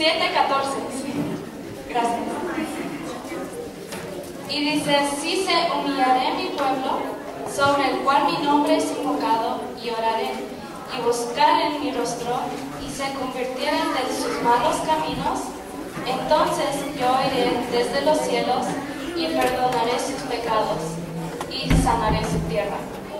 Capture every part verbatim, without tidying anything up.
siete catorce. Gracias. Y dice, si se humillaré mi pueblo, sobre el cual mi nombre es invocado, y oraré, y buscaren mi rostro, y se convirtieren de sus malos caminos, entonces yo iré desde los cielos, y perdonaré sus pecados, y sanaré su tierra.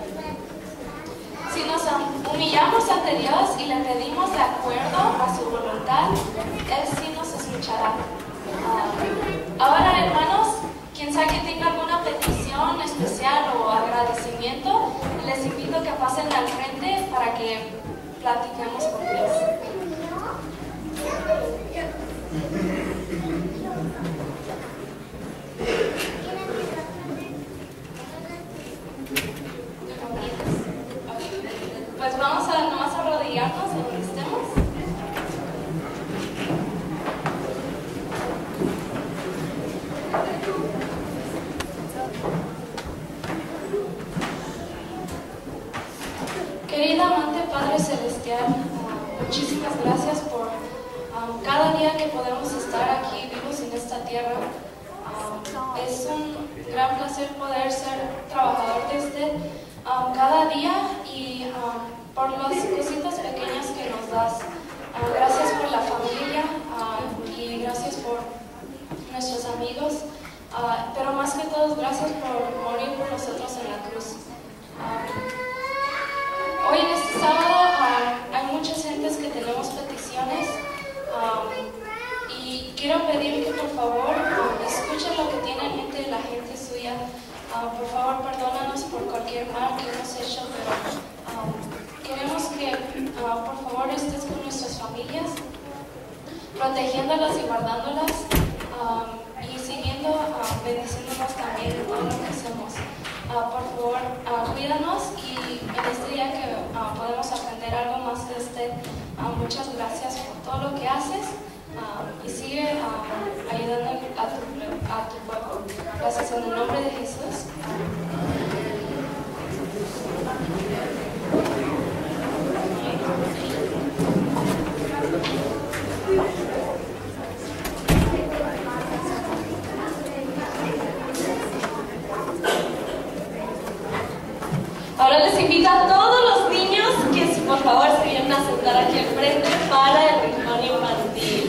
Si nos humillamos ante Dios y le pedimos de acuerdo a su voluntad, Él sí nos escuchará. Uh, ahora, hermanos, quien sea que tenga alguna petición especial o agradecimiento, les invito a que pasen al frente para que platiquemos con Dios. Pues vamos a nomás a arrodillarnos en donde estemos. Querida amante Padre Celestial, uh, muchísimas gracias por um, cada día que podemos estar aquí vivos en esta tierra. Um, es un gran placer poder ser trabajador de usted um, cada día y um, por las cositas pequeñas que nos das. Uh, gracias por la familia uh, y gracias por nuestros amigos, uh, pero más que todo gracias por morir por nosotros en la cruz. Uh, Hoy en este sábado uh, hay muchas gentes que tenemos peticiones um, y quiero pedir que por favor uh, escuchen lo que tiene en mente la gente suya. Uh, por favor, perdónanos por cualquier mal que hemos hecho, pero um, queremos que uh, por favor estés con nuestras familias, protegiéndolas y guardándolas um, y siguiendo uh, bendiciéndonos también en todo lo que hacemos. Uh, por favor, uh, cuídanos y en este día que uh, podemos aprender algo más de usted. Uh, muchas gracias por todo lo que haces uh, y sigue uh, ayudando a tu, a tu pueblo. Gracias en el nombre de Jesús. Ahora les invito a todos los niños que por favor se vienen a sentar aquí al frente para el ritual infantil.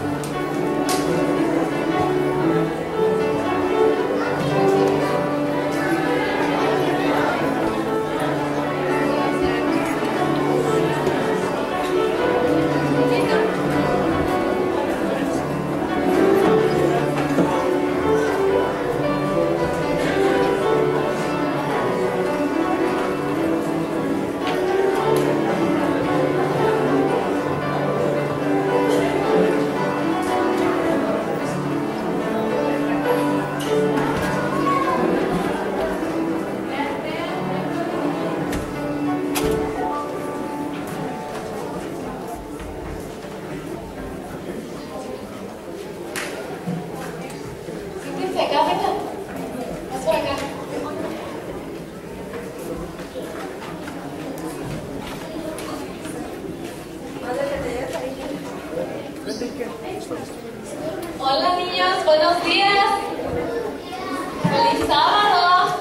Hola niños, buenos días. Feliz sábado.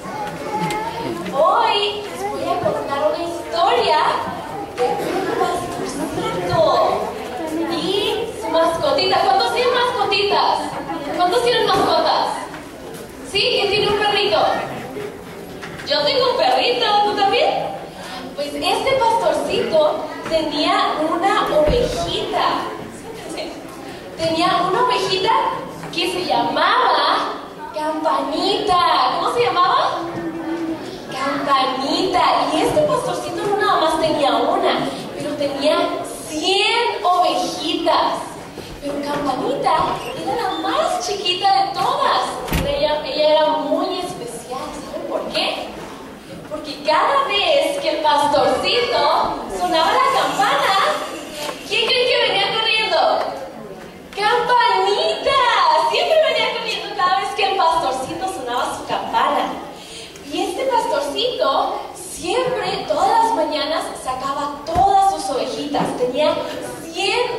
Hoy les voy a contar una historia de un pastorcito y su mascotita. ¿Cuántos tienen mascotitas? ¿Cuántos tienen mascotas? ¿Sí? ¿Quién tiene un perrito? Yo tengo un perrito, ¿tú también? Pues este pastorcito tenía una ovejita. Tenía una ovejita que se llamaba Campanita. ¿Cómo se llamaba? Campanita. Y este pastorcito no nada más tenía una, pero tenía cien ovejitas. Pero Campanita era la más chiquita de todas. Ella, ella era muy especial. ¿Saben por qué? Porque cada vez que el pastorcito sonaba la campana, ¿quién cree que venía corriendo? ¡Campanita! Siempre venía corriendo cada vez que el pastorcito sonaba su campana. Y este pastorcito siempre, todas las mañanas, sacaba todas sus ovejitas. Tenía cien ovejitas.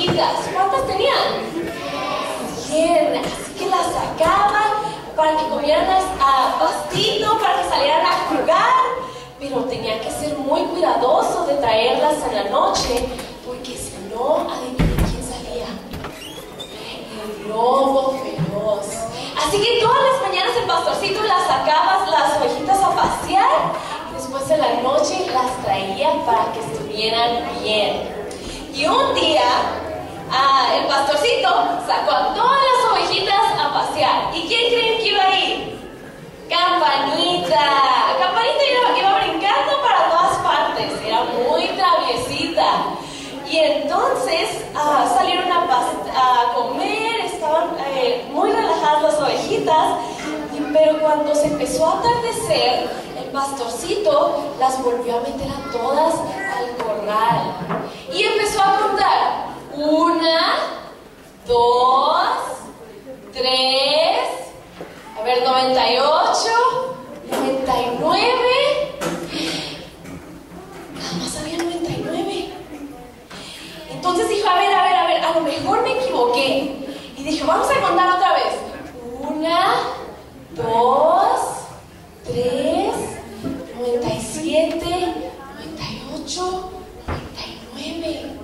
ovejitas. ¿Cuántas tenían? Cien. Así que las sacaban para que comieran a pastito, para que salieran a jugar. Pero tenían que ser muy cuidadosos de traerlas en la noche, porque si no, adivinen quién salía. El lobo feroz. Así que todas las mañanas el pastorcito las sacaba las ovejitas a pasear. Después de la noche las traía para que estuvieran bien. Y un día ah, el pastorcito sacó a todas las ovejitas a pasear. ¿Y quién creen que iba a ir? Campanita. Campanita iba, iba brincando para todas partes. Era muy traviesita. Y entonces ah, salieron a, a comer. Estaban eh, muy relajadas las ovejitas. Pero cuando se empezó a atardecer, el pastorcito las volvió a meter a todas al corral y empezó a contar: una, dos, tres, a ver, noventa y ocho, noventa y nueve. Nada más había noventa y nueve. Entonces dijo: a ver, a ver, a ver, a lo mejor me equivoqué. Y dijo: vamos a contar otra vez. Una, dos, tres, noventa y siete, noventa y ocho, noventa y nueve.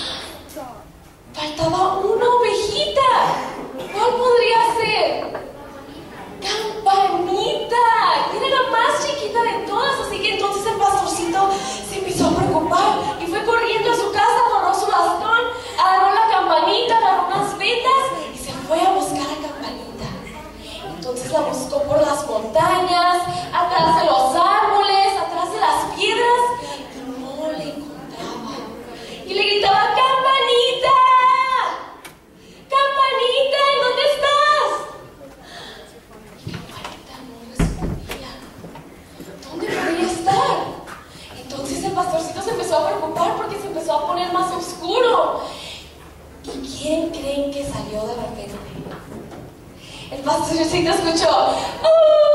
Faltaba una ovejita. ¿Cuál podría ser? Campanita. Era la más chiquita de todas. Así que entonces el pastorcito se empezó a preocupar y fue corriendo a su casa, agarró su bastón, agarró la campanita, agarró unas vetas y se fue a buscar a Campanita. Entonces la buscó por las montañas, atrás de los árboles, atrás de las piedras, y no la encontraba. Y le gritaba: ¡Campanita! ¡Campanita! ¿En dónde estás? Y Campanita no respondía. ¿Dónde podría estar? Entonces el pastorcito se empezó a preocupar porque se empezó a poner más oscuro. ¿Y quién creen que salió de repente? El pastorcito escuchó: ¡Uh!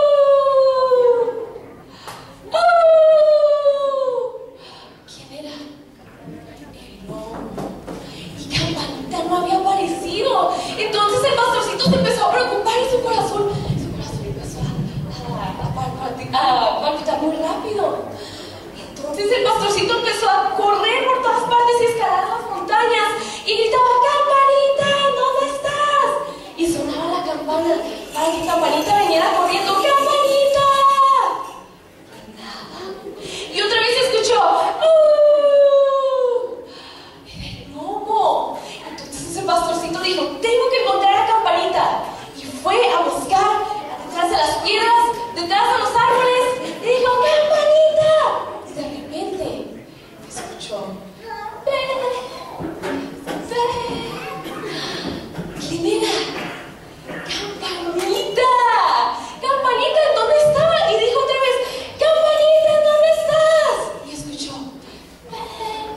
¡Uh! ¿Quién era? El lobo. Y Campanita no había aparecido. Entonces el pastorcito se empezó a preocupar y su corazón, su corazón empezó a, a, a, a palpitar muy rápido. Entonces el pastorcito empezó a correr por todas partes y escalar las montañas y gritaba: ¡Campanita! ¿Dónde estás? Y sonaba la campana para que Campanita viniera corriendo. ¡Campanita! Nada. Y otra vez escuchó: ¡Uh! Era el lobo. Entonces el pastorcito dijo: tengo que encontrar a Campanita. Y fue a buscar detrás de las piedras, detrás de los árboles, y dijo: ¡Campanita! Y de repente escuchó: ¡Ven! ¡Ven! ¿Quién era? ¡Campanita! ¡Campanita! ¿En dónde estaba? Y dijo otra vez: ¡Campanita! ¿En dónde estás? Y escuchó: ¡Ven!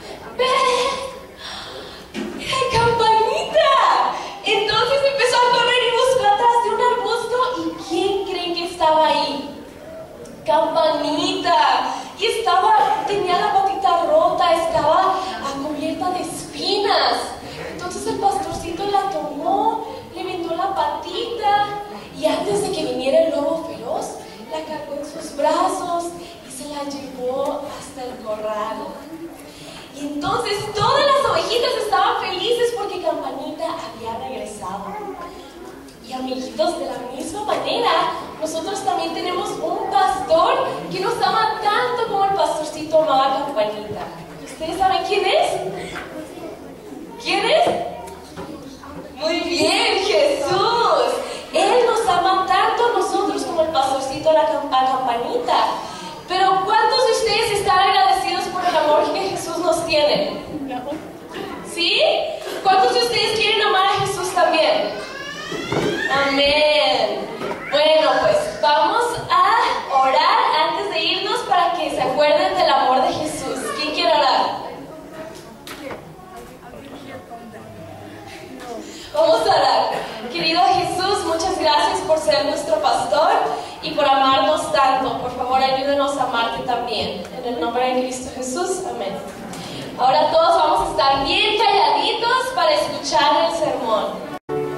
¡Ven! ¡Era Campanita! Entonces empezó a correr y buscó atrás de un arbusto. ¿Y quién creen que estaba ahí? Campanita. Y estaba, tenía la patita rota, estaba cubierta de espinas. Entonces el pastorcito la tomó, le vendó la patita y antes de que viniera el lobo feroz, la cargó en sus brazos y se la llevó hasta el corral. Y entonces todas las ovejitas estaban felices porque Campanita había regresado. Y amiguitos, de la misma manera, nosotros también tenemos un pastor que nos ama tanto como el pastorcito amaba a Campanita. ¿Ustedes saben quién es? ¿Quién es? Muy bien, Jesús. Él nos ama tanto a nosotros como el pastorcito a la a Campanita. Pero ¿cuántos de ustedes están agradecidos por el amor que Jesús nos tiene? ¿Sí? ¿Cuántos de ustedes quieren amar a Jesús también? Amén. Bueno, pues vamos a orar antes de irnos para que se acuerden del amor de Jesús. ¿Quién quiere orar? Vamos a orar. Querido Jesús, muchas gracias por ser nuestro pastor y por amarnos tanto. Por favor, ayúdenos a amarte también. En el nombre de Cristo Jesús. Amén. Ahora todos vamos a estar bien calladitos para escuchar el sermón.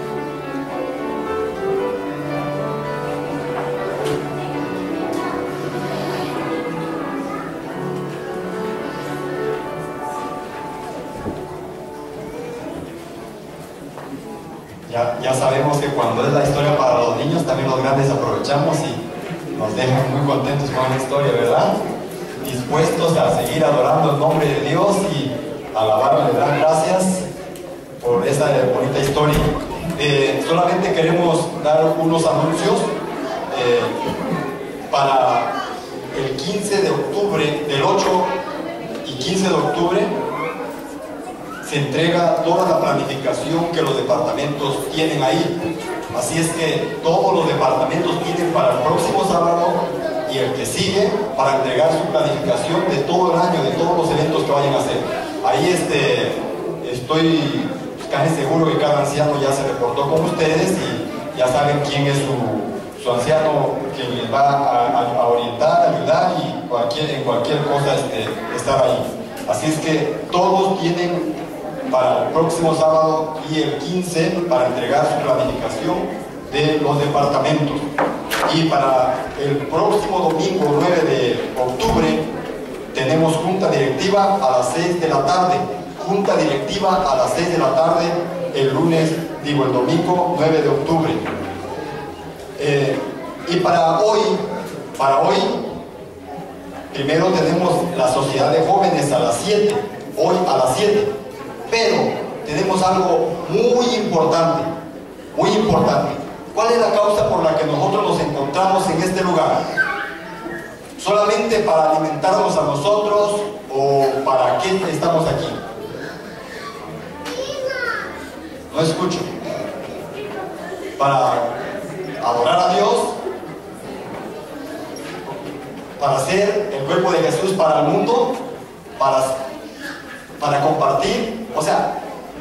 Ya, ya sabemos que cuando es la historia para los niños, también los grandes aprovechamos y nos dejan muy contentos con la historia, ¿verdad? Dispuestos a seguir adorando el nombre de Dios y alabarle, dar gracias por esa bonita historia. Eh, solamente queremos dar unos anuncios eh, para el quince de octubre, del ocho y quince de octubre. Se entrega toda la planificación que los departamentos tienen ahí. Así es que todos los departamentos tienen para el próximo sábado y el que sigue para entregar su planificación de todo el año, de todos los eventos que vayan a hacer. Ahí este, estoy casi seguro que cada anciano ya se reportó con ustedes y ya saben quién es su, su anciano, quien les va a, a, a orientar, a ayudar y cualquier, en cualquier cosa este, estar ahí. Así es que todos tienen para el próximo sábado y el quince para entregar su planificación de los departamentos. Y para el próximo domingo nueve de octubre tenemos junta directiva a las seis de la tarde. Junta directiva a las seis de la tarde el lunes, digo el domingo nueve de octubre. Eh, y para hoy, para hoy, primero tenemos la sociedad de jóvenes a las siete, hoy a las siete. Pero tenemos algo muy importante, muy importante. ¿Cuál es la causa por la que nosotros nos encontramos en este lugar? ¿Solamente para alimentarnos a nosotros o para qué estamos aquí? No escucho. ¿Para adorar a Dios? ¿Para ser el cuerpo de Jesús para el mundo? ¿Para, para compartir? O sea,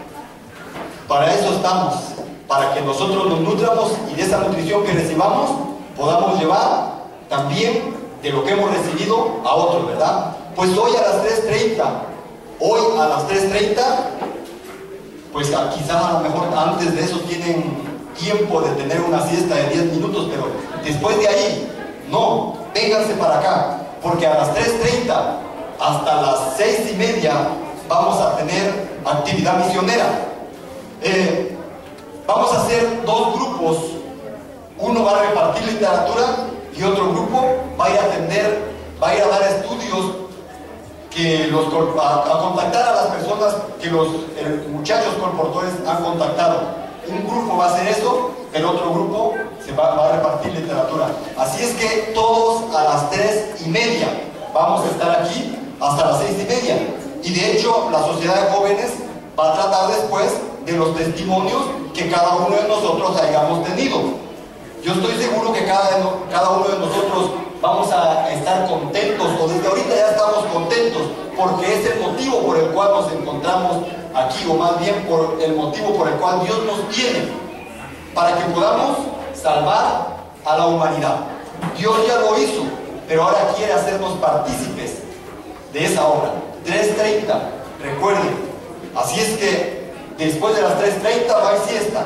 para eso estamos, para que nosotros nos nutramos y de esa nutrición que recibamos podamos llevar también de lo que hemos recibido a otros, ¿verdad? Pues hoy a las tres treinta, hoy a las tres treinta, pues quizás a lo mejor antes de eso tienen tiempo de tener una siesta de diez minutos, pero después de ahí, no, vénganse para acá, porque a las tres treinta hasta las seis y media vamos a tener actividad misionera. Eh, vamos a hacer dos grupos. Uno va a repartir literatura y otro grupo va a ir a atender, va a ir a dar estudios, que los, a, a contactar a las personas que los eh, muchachos colportores han contactado. Un grupo va a hacer eso, el otro grupo se va, va a repartir literatura. Así es que todos a las tres y media vamos a estar aquí hasta las seis y media. Y de hecho, la sociedad de jóvenes va a tratar después de los testimonios que cada uno de nosotros hayamos tenido. Yo estoy seguro que cada, cada uno de nosotros vamos a estar contentos, o desde ahorita ya estamos contentos, porque es el motivo por el cual nos encontramos aquí, o más bien por el motivo por el cual Dios nos tiene, para que podamos salvar a la humanidad. Dios ya lo hizo, pero ahora quiere hacernos partícipes de esa obra. tres treinta, recuerden. Así es que después de las tres treinta no hay siesta.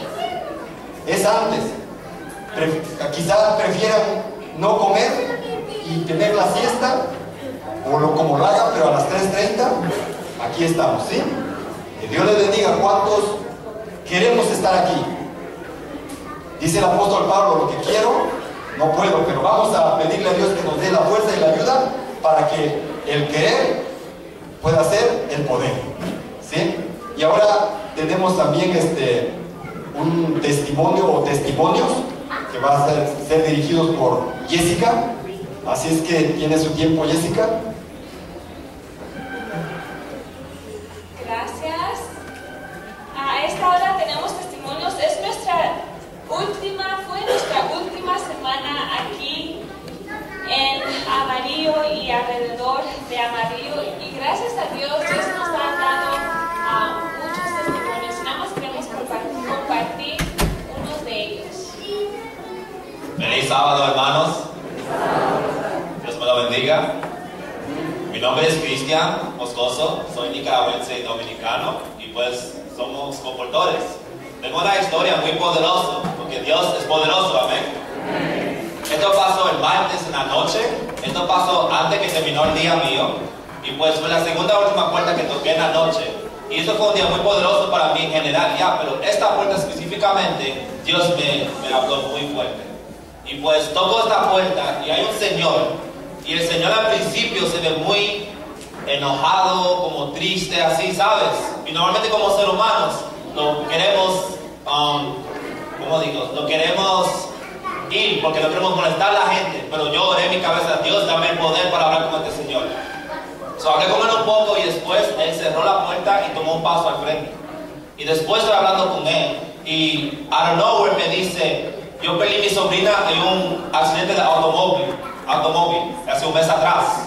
Es antes. Pre quizás prefieran no comer y tener la siesta, o lo como lo hagan, pero a las tres treinta aquí estamos, ¿sí? Que Dios les bendiga. ¿Cuántos queremos estar aquí? Dice el apóstol Pablo, lo que quiero, no puedo, pero vamos a pedirle a Dios que nos dé la fuerza y la ayuda para que el querer pueda ser el poder, ¿sí? Y ahora tenemos también este, un testimonio o testimonios que va a ser, ser dirigidos por Jessica. Así es que tiene su tiempo, Jessica. Gracias. A esta hora tenemos testimonios. Es nuestra última, fue nuestra última semana aquí en Amarillo y alrededor de Amarillo, y gracias a Dios Dios nos ha dado uh, muchos testimonios. Nada más queremos compartir, compartir unos de ellos. Feliz sábado, hermanos. Dios me lo bendiga. Mi nombre es Cristian Moscoso, soy nicaragüense y dominicano y pues somos comportores. Tengo una historia muy poderosa, porque Dios es poderoso, amén. Esto pasó el martes en la noche, esto pasó antes que terminó el día mío, y pues fue la segunda última puerta que toqué en la noche. Y eso fue un día muy poderoso para mí en general, ya, pero esta puerta específicamente, Dios me, me habló muy fuerte. Y pues toco esta puerta y hay un señor. Y el Señor al principio se ve muy enojado, como triste, así, ¿sabes? Y normalmente como seres humanos lo queremos, um, ¿cómo digo? Lo queremos ir porque no queremos molestar a la gente. Pero yo oré en mi cabeza, Dios, dame el poder para hablar con este Señor. So, hablé con él un poco y después él cerró la puerta y tomó un paso al frente. Y después estoy hablando con él y out of nowhere me dice, yo perdí a mi sobrina en un accidente de automóvil. automóvil hace un mes atrás,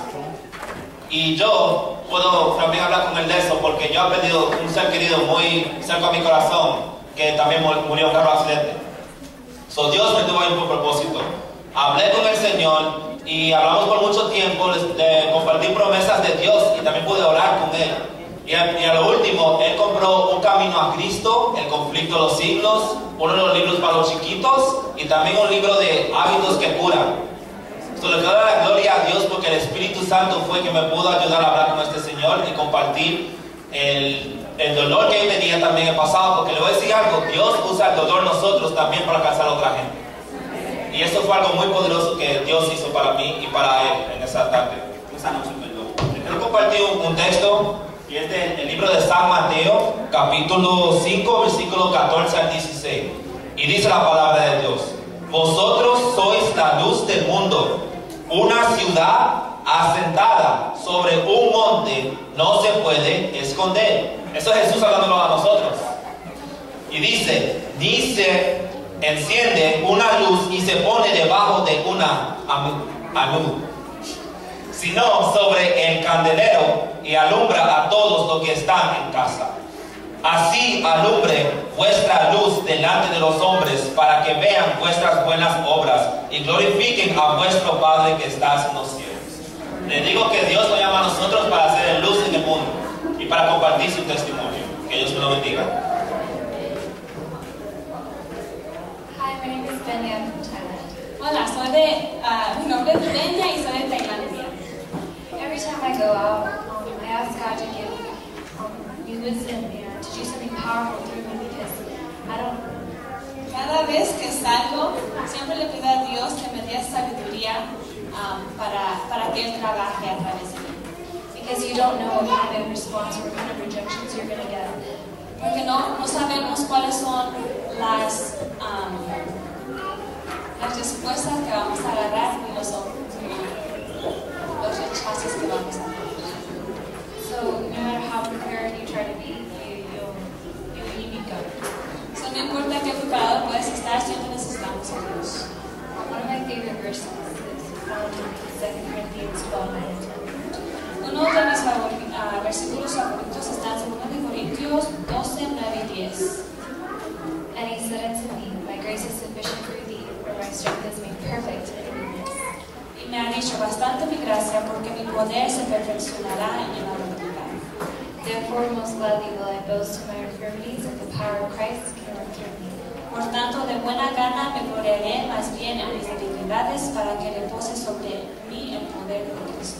y yo puedo también hablar con él de eso porque yo he perdido un ser querido muy cerca a mi corazón que también murió en un carro accidente. So, Dios me tuvo ahí por propósito. Hablé con el Señor y hablamos por mucho tiempo, de compartir promesas de Dios y también pude orar con él. Y a, y a lo último, él compró Un Camino a Cristo, El Conflicto de los Siglos, uno de los libros para los chiquitos y también un libro de hábitos que curan. So, le doy la gloria a Dios porque el Espíritu Santo fue que me pudo ayudar a hablar con este Señor y compartir el, el dolor que él tenía también en el pasado, porque le voy a decir algo, Dios usa el dolor nosotros también para alcanzar a otra gente. Y eso fue algo muy poderoso que Dios hizo para mí y para él en esa tarde, esa noche, perdón. Quiero compartir un, un texto y es del libro de San Mateo, capítulo cinco, versículo catorce al dieciséis. Y dice la palabra de Dios: vosotros sois la luz del mundo. Una ciudad asentada sobre un monte no se puede esconder. Eso es Jesús hablándolo a nosotros. Y dice, ni se enciende una luz y se pone debajo de una alud, sino sobre el candelero y alumbra a todos los que están en casa. Así alumbre vuestra luz delante de los hombres, para que vean vuestras buenas obras y glorifiquen a vuestro Padre que está en los cielos. Les digo que Dios nos llama a nosotros para hacer luz en el mundo y para compartir su testimonio. Que Dios me lo bendiga. Hi, my name is Benya from Thailand. Hola, soy de, uh, mi nombre es Benya y soy de Tailandia. Every time I go out, um, I ask God to give um, me wisdom and to do something powerful through me, because I don't. Cada vez que salgo, siempre le pido a Dios que me dé sabiduría um, para, para que Él trabaje a través de mí. Because you don't know what kind of response or what kind of rejections you're going to get. Porque no, no sabemos cuáles son las, um, las respuestas que vamos a agarrar y los, los rechazos que vamos a hacer. So no matter how prepared you try to be, you, you'll, you, you need God. So, no importa qué preparado puedes estar, siempre necesitamos a Dios. One of my favorite verses is found in Second Corinthians twelve, nine and ten. Uno de mis favori- uh, versículos favoritos está en Segundo de Corintios doce, nueve y diez. And he said unto me, my grace is sufficient for thee, for my strength is made perfect in weakness. Y me ha dicho, bastante mi gracia, porque mi poder se perfeccionará en la debilidad. Therefore, most gladly will I boast in my infirmities, that the power of Christ can work through me. Por tanto, de buena gana me gloriaré más bien en mis debilidades, para que repose sobre mí el poder de Cristo.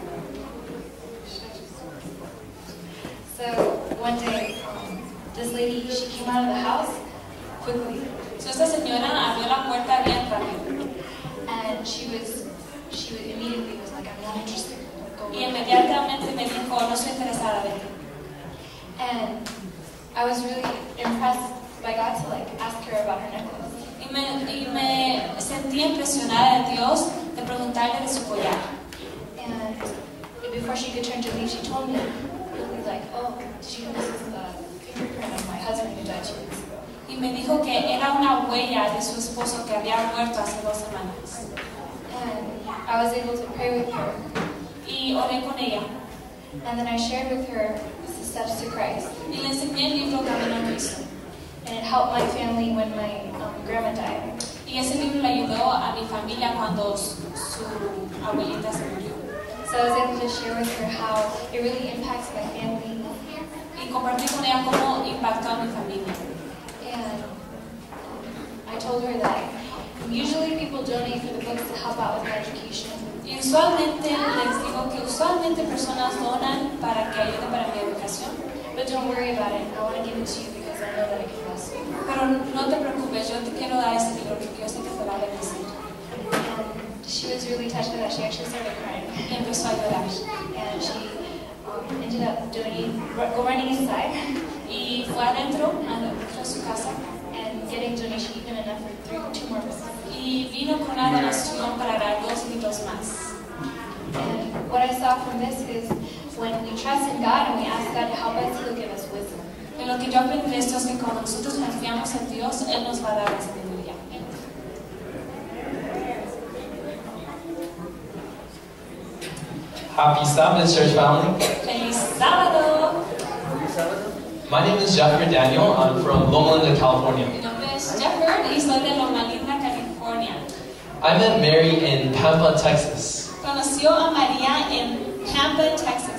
So one day, um, this lady, she came out of the house quickly, So, esta señora abrió la puerta bien rápido and she was, she was immediately was like, I'm not interested. Like, go y away. inmediatamente me dijo, no estoy interesada en ti. And I was really impressed by God to like ask her about her necklace. Y me, y me sentí impresionada de Dios de preguntarle de su collar. And before she could turn to leave, she told me, quickly, like, oh, did you know this is the fingerprint of my husband who died two weeks ago? Y me dijo que era una huella de su esposo que había muerto hace dos semanas. And I was able to pray with her. Y oré con ella. And then I shared with her the steps to Christ. Y le enseñé el libro Camino a Cristo. And it helped my family when my um, grandma died. Y ese libro le ayudó a mi familia cuando su, su abuelita se murió. So I was able to share with her how it really impacts my family. Y compartí con ella cómo impactó a mi familia. And I told her that usually people donate for the books to help out with my education. Y usualmente les digo que usualmente personas donan para que ayude para mi educación. But don't worry about it. I want to give it to you because I know that it can bless you. Pero no te preocupes, yo te quiero dar este libro porque yo sé que te va a bendecir. And she was really touched by that. She actually started crying. Y empezó a llorar. And she um, ended up doing, go running inside Y fue adentro, adentro de su casa. and getting donation even enough for three, two more books. Y vino con una donación para dar dos libros más. And what I saw from this is when we trust in God and we ask God to help us, He'll give us wisdom. Y lo que yo aprendí de esto es que cuando nosotros confiamos en Dios, Él nos va a dar la sabiduría. Happy Sabbath, church family. ¡Feliz sábado! My name is Jeffrey Daniel. I'm from Loma Linda, California. Mi nombre es Jeffrey y soy de Loma Linda, California. I met Mary in Pampa, Texas. Conoció a María en Pampa, Texas.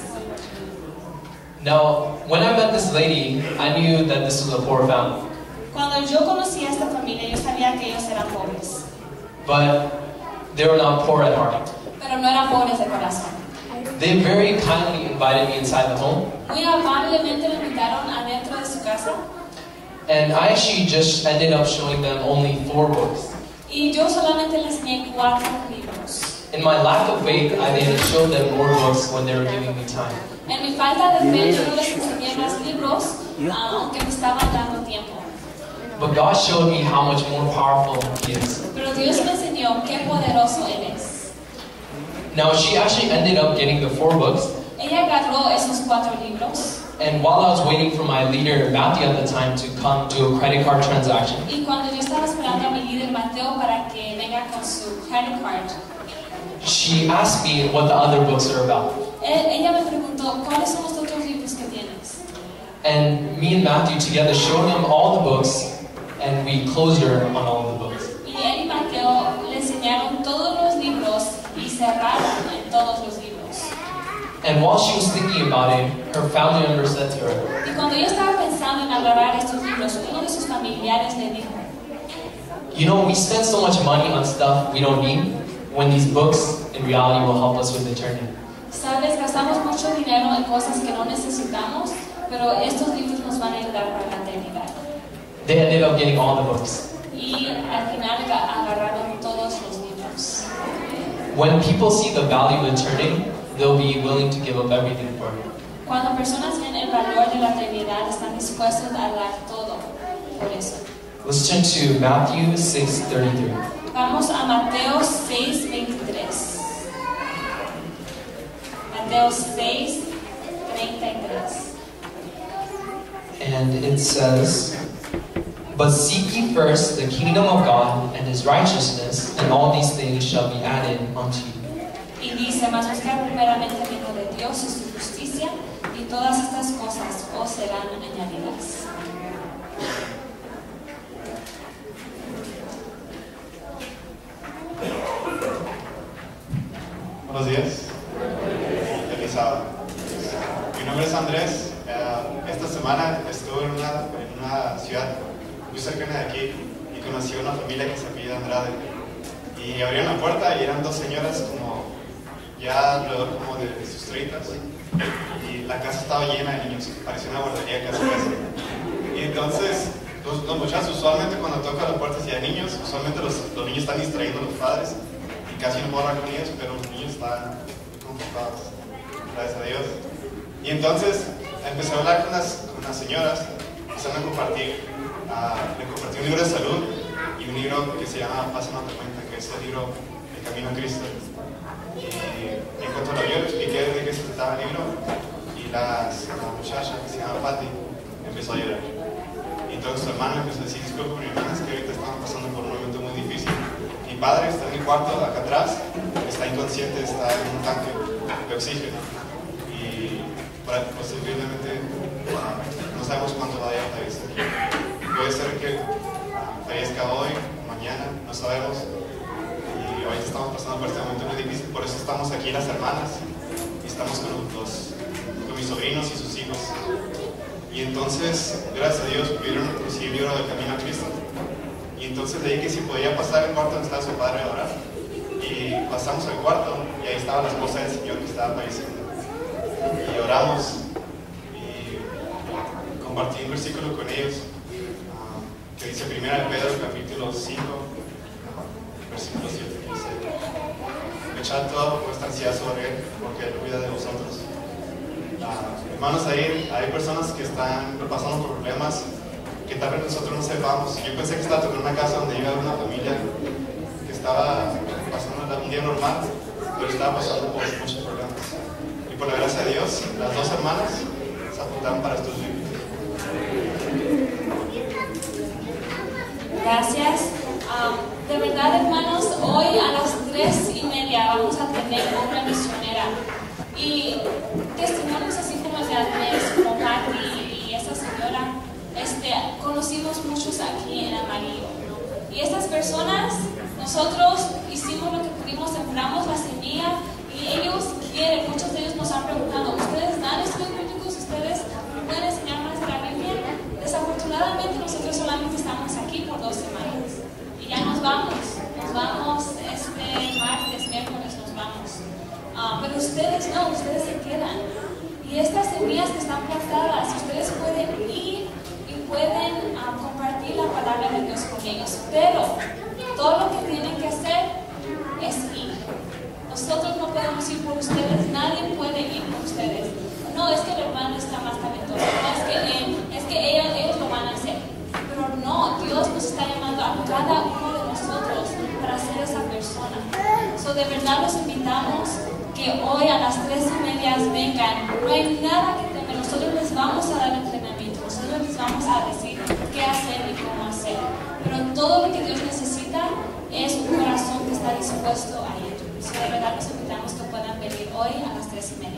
Now, when I met this lady, I knew that this was a poor family. Cuando yo conocí a esta familia, yo sabía que ellos eran pobres. But they were not poor at heart. Pero no eran pobres de corazón. They very kindly invited me inside the home. Muy amablemente me invitaron adentro de su casa. And I actually just ended up showing them only four books. Y yo solamente les enseñé cuatro libros. In my lack of faith, I didn't show them more books when they were giving me time. En mi falta de fe, yo no les enseñé más libros, uh, aunque me estaban dando tiempo. But God showed me how much more powerful He is. Pero Dios me enseñó qué poderoso Él es. Now, she actually ended up getting the four books. Ella agarró esos cuatro libros. And while I was waiting for my leader, Matthew, at the time, to come do a credit card transaction, Y cuando yo estaba esperando a mi líder Mateo para que venga con su credit card, she asked me what the other books are about. él- ella me preguntó, ¿cuáles son los otros libros que tienes? And me and Matthew together showed him all the books, and we closed her on all the books. Y él y Mateo le enseñaron todos los libros y cerraron en todos los libros. And while she was thinking about it, her family member said to her, Y cuando ella estaba pensando en agarrar estos libros, uno de sus familiares le dijo, you know, we spend so much money on stuff we don't need, when these books, in reality, will help us with eternity. sabes, gastamos mucho dinero en cosas que no necesitamos, pero estos libros nos van a ayudar para la eternidad. They ended up getting all the books. Y al final aga- agarraron todos los libros. When people see the value of eternity, they'll be willing to give up everything for it. Cuando personas ven el valor de la eternidad, están dispuestos a dar todo por eso. Let's turn to Matthew six thirty-three. Vamos a Mateo seis veintitrés. Mateo seis treinta y tres. And it says, but seek ye first the kingdom of God and His righteousness, and all these things shall be added unto you. Y dice, mas buscar primeramente el reino de Dios y su justicia, y todas estas cosas os serán añadidas. Buenos días. Feliz sábado. Mi nombre es Andrés. Uh, esta semana estuve en una, en una ciudad muy cercana de aquí y conocí a una familia que se apellida Andrade. Y abrieron la puerta y eran dos señoras como ya alrededor como de, de sus treintas. Y la casa estaba llena de niños, parecía una guardería casi casi. Y entonces los, los muchachos usualmente cuando tocan la puerta si hay niños, usualmente los, los niños están distrayendo a los padres. Casi no puedo hablar con ellos, pero los niños están muy confortados, gracias a Dios. Y entonces empecé a hablar con las, con las señoras, empezaron a compartir, uh, le compartí un libro de salud y un libro que se llama Pasa no te cuenta, que es el libro El Camino a Cristo. Y en cuanto lo vio, le expliqué de qué se trataba el libro y las, la muchacha que se llama Patty empezó a llorar. Y entonces su hermana empezó a decir, disculpe mi hermana, es que ahorita estamos pasando por un momento muy difícil. Mi padre está en mi cuarto acá atrás, está inconsciente, está en un tanque de oxígeno y posiblemente uh, no sabemos cuánto vaya a fallecer. Puede ser que uh, fallezca hoy, mañana, no sabemos. Y y ahorita estamos pasando por este momento muy difícil, por eso estamos aquí las hermanas y estamos con, los, con mis sobrinos y sus hijos. Y entonces, gracias a Dios, pudieron recibir el libro del Camino a Cristo. Y entonces le dije que si podía pasar al cuarto donde estaba su padre a orar. Y pasamos al cuarto y ahí estaba la esposa del Señor que estaba apareciendo. Y oramos y compartí un versículo con ellos uh, que dice primera de Pedro capítulo cinco, versículo siete. Dice: echad toda vuestra ansiedad sobre Él, porque Él cuida de vosotros. Uh, hermanos, ahí hay personas que están pasando por problemas que tal vez nosotros no sepamos. Yo pensé que estaba en una casa donde iba una familia que estaba pasando un día normal, pero estaba pasando por muchos problemas. Y por la gracia de Dios, las dos hermanas se apuntaron para estos libros. Gracias. Um, de verdad, hermanos, hoy a las tres y media vamos a tener una misionera. Y testimonios así como el de Andrés, como Patti y esa señora, este, conocimos muchos aquí en Amarillo. Y estas personas, nosotros hicimos lo que pudimos, sembramos la semilla y ellos quieren, muchos de ellos nos han preguntado: ¿ustedes dan estudios bíblicos? ¿Ustedes pueden enseñar más de la Biblia? Desafortunadamente nosotros solamente estamos aquí por dos semanas y ya nos vamos, nos vamos este martes, miércoles nos vamos. Uh, pero ustedes no, ustedes se quedan. Y estas semillas que están plantadas, ustedes pueden ir y pueden uh, compartir la palabra de Dios con ellos. Pero todo lo que tienen que hacer es ir. Nosotros no podemos ir por ustedes, nadie puede ir por ustedes. No, es que el hermano está más talentoso, no, es que, eh, es que ellos, ellos lo van a hacer. Pero no, Dios nos está llamando a cada uno de nosotros para ser esa persona. So, de verdad los invitamos que hoy a las tres y media vengan. No hay nada que temer, nosotros les vamos a dar entrenamiento, nosotros les vamos a decir qué hacer y cómo hacer. Pero todo lo que Dios necesita es un corazón que está dispuesto a ir. So, de verdad los invitamos que puedan venir hoy a las tres y media.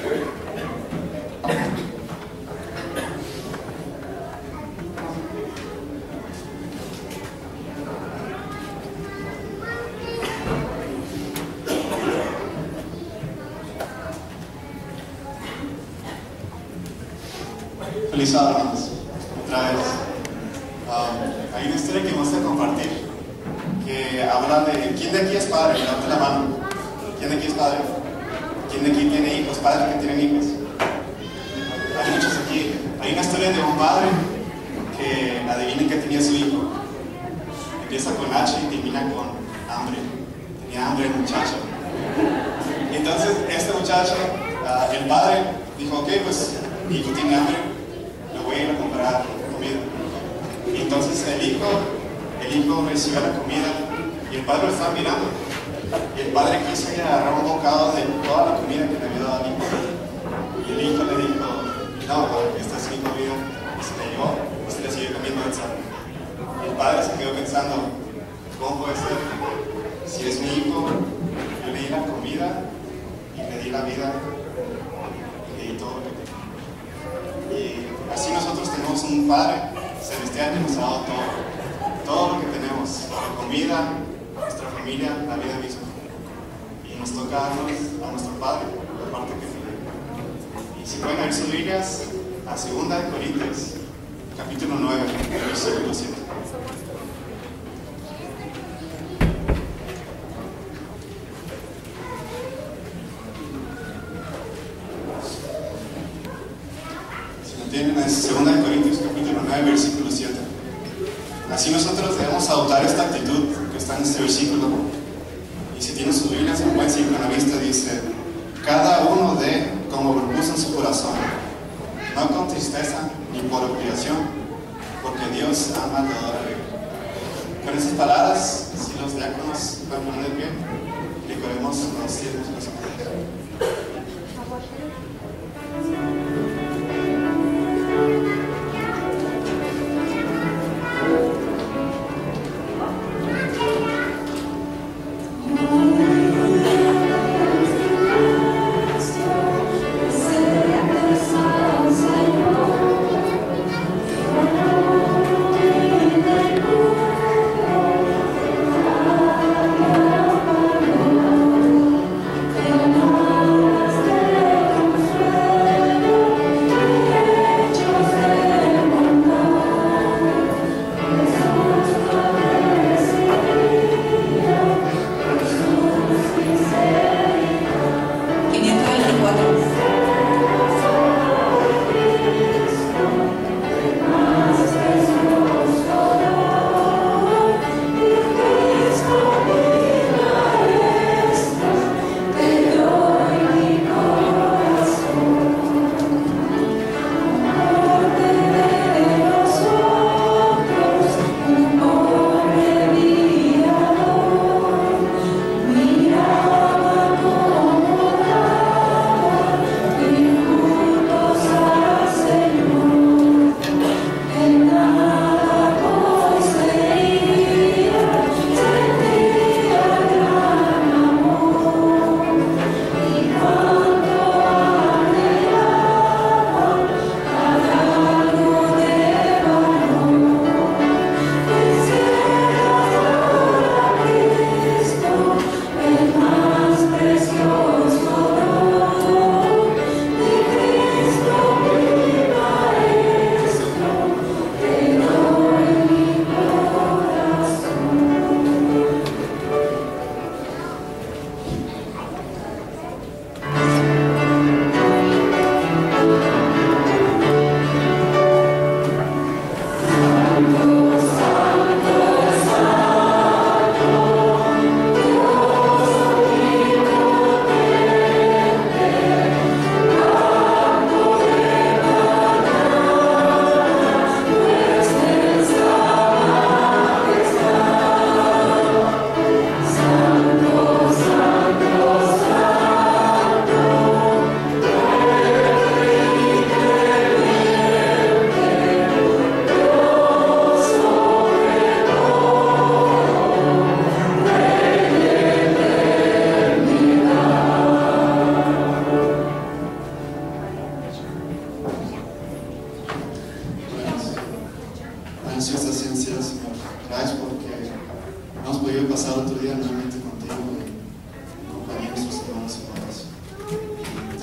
Feliz sábado, hermanos. Otra vez. Um, hay una historia que me gusta compartir que habla de quién de aquí es padre. Levante la mano. ¿Quién de aquí es padre? ¿Quién de aquí tiene hijos? Padres que tienen hijos. Hay muchos aquí. Hay una historia de un padre que adivinen que tenía su hijo. Empieza con H y termina con hambre. Tenía hambre el muchacho. Y entonces este muchacho, uh, el padre dijo: ok, pues mi hijo tiene hambre, le voy a ir a comprar comida. Y entonces el hijo, el hijo recibió la comida y el padre lo estaba mirando. Y el padre quiso ir a agarrar un bocado de toda la comida que le había dado al hijo. Y el hijo le dijo: no, esta es mi comida. Y se la llevó y se le siguió comiendo el sal. Y el padre se quedó pensando: ¿cómo puede ser? Si es mi hijo, yo le di la comida y le di la vida y le di todo lo que tenía. Y así nosotros tenemos un Padre celestial que nos ha dado todo, todo lo que tenemos, la comida, nuestra familia, la vida misma. Y nos toca darnos a nuestro Padre, la parte que tiene. Y si pueden abrir sus Biblias a segunda de Corintios, capítulo nueve, versículo siete. Tienen en segunda de Corintios capítulo nueve, versículo siete. Así nosotros debemos adoptar esta actitud que está en este versículo. Y si tienen sus Biblias, en buen signo a la vista, dice: cada uno dé como propuso en su corazón, no con tristeza ni por obligación, porque Dios ama al dador alegre. Con esas palabras, si los diáconos pueden poner de pie, recorremos los siervos los ángeles. Thank you.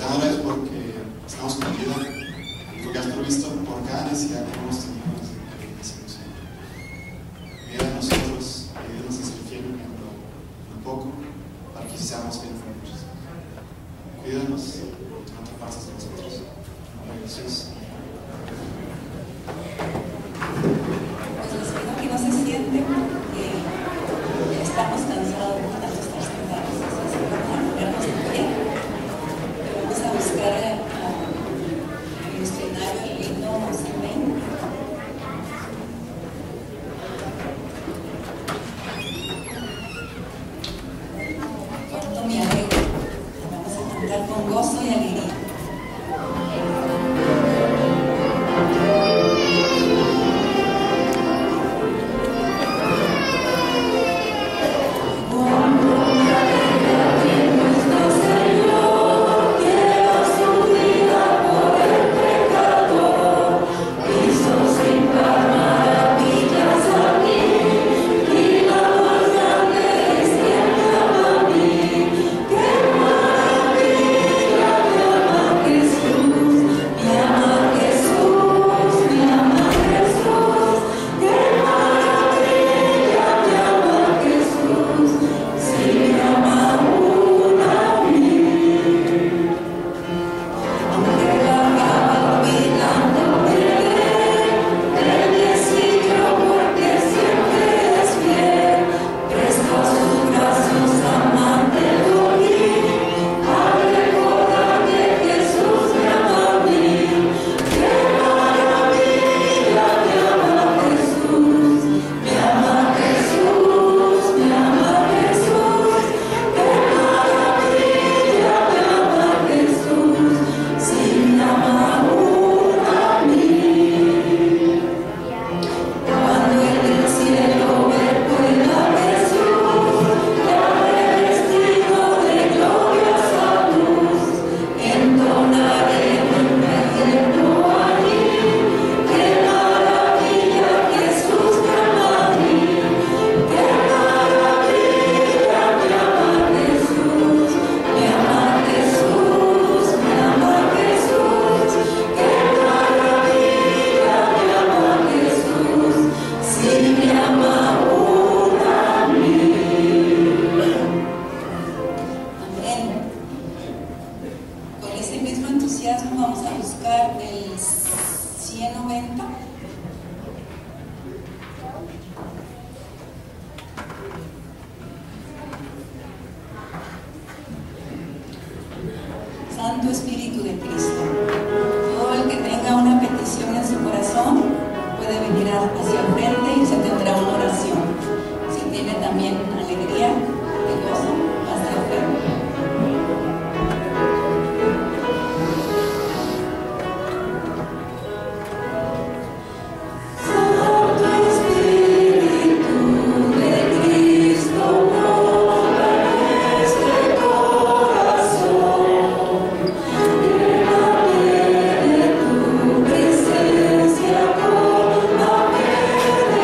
te doy gracias porque estamos con vida y porque has provisto por cada necesidad que hemos tenido desde que nacimos, Señor. Ayuda a nosotros, ayúdanos a ser fieles en lo, en lo poco, para que seamos bien con muchos. Cuídanos, no te apartes de nosotros. En nombre de Jesús. Pues les pido que no se sienten, que estamos cansados de tanto estar sentados, así que vamos a ponernos de pie. Vamos a buscar a, a, el escenario, el lindo Septimo. Cuánto me alegro. Vamos a cantar con gozo y alegría. Santo Espíritu de Cristo, todo el que tenga una petición en su corazón puede venir hacia el frente y se tendrá una oración. Si tiene también alegría y gozo, hacia el frente. Presencia con la fe.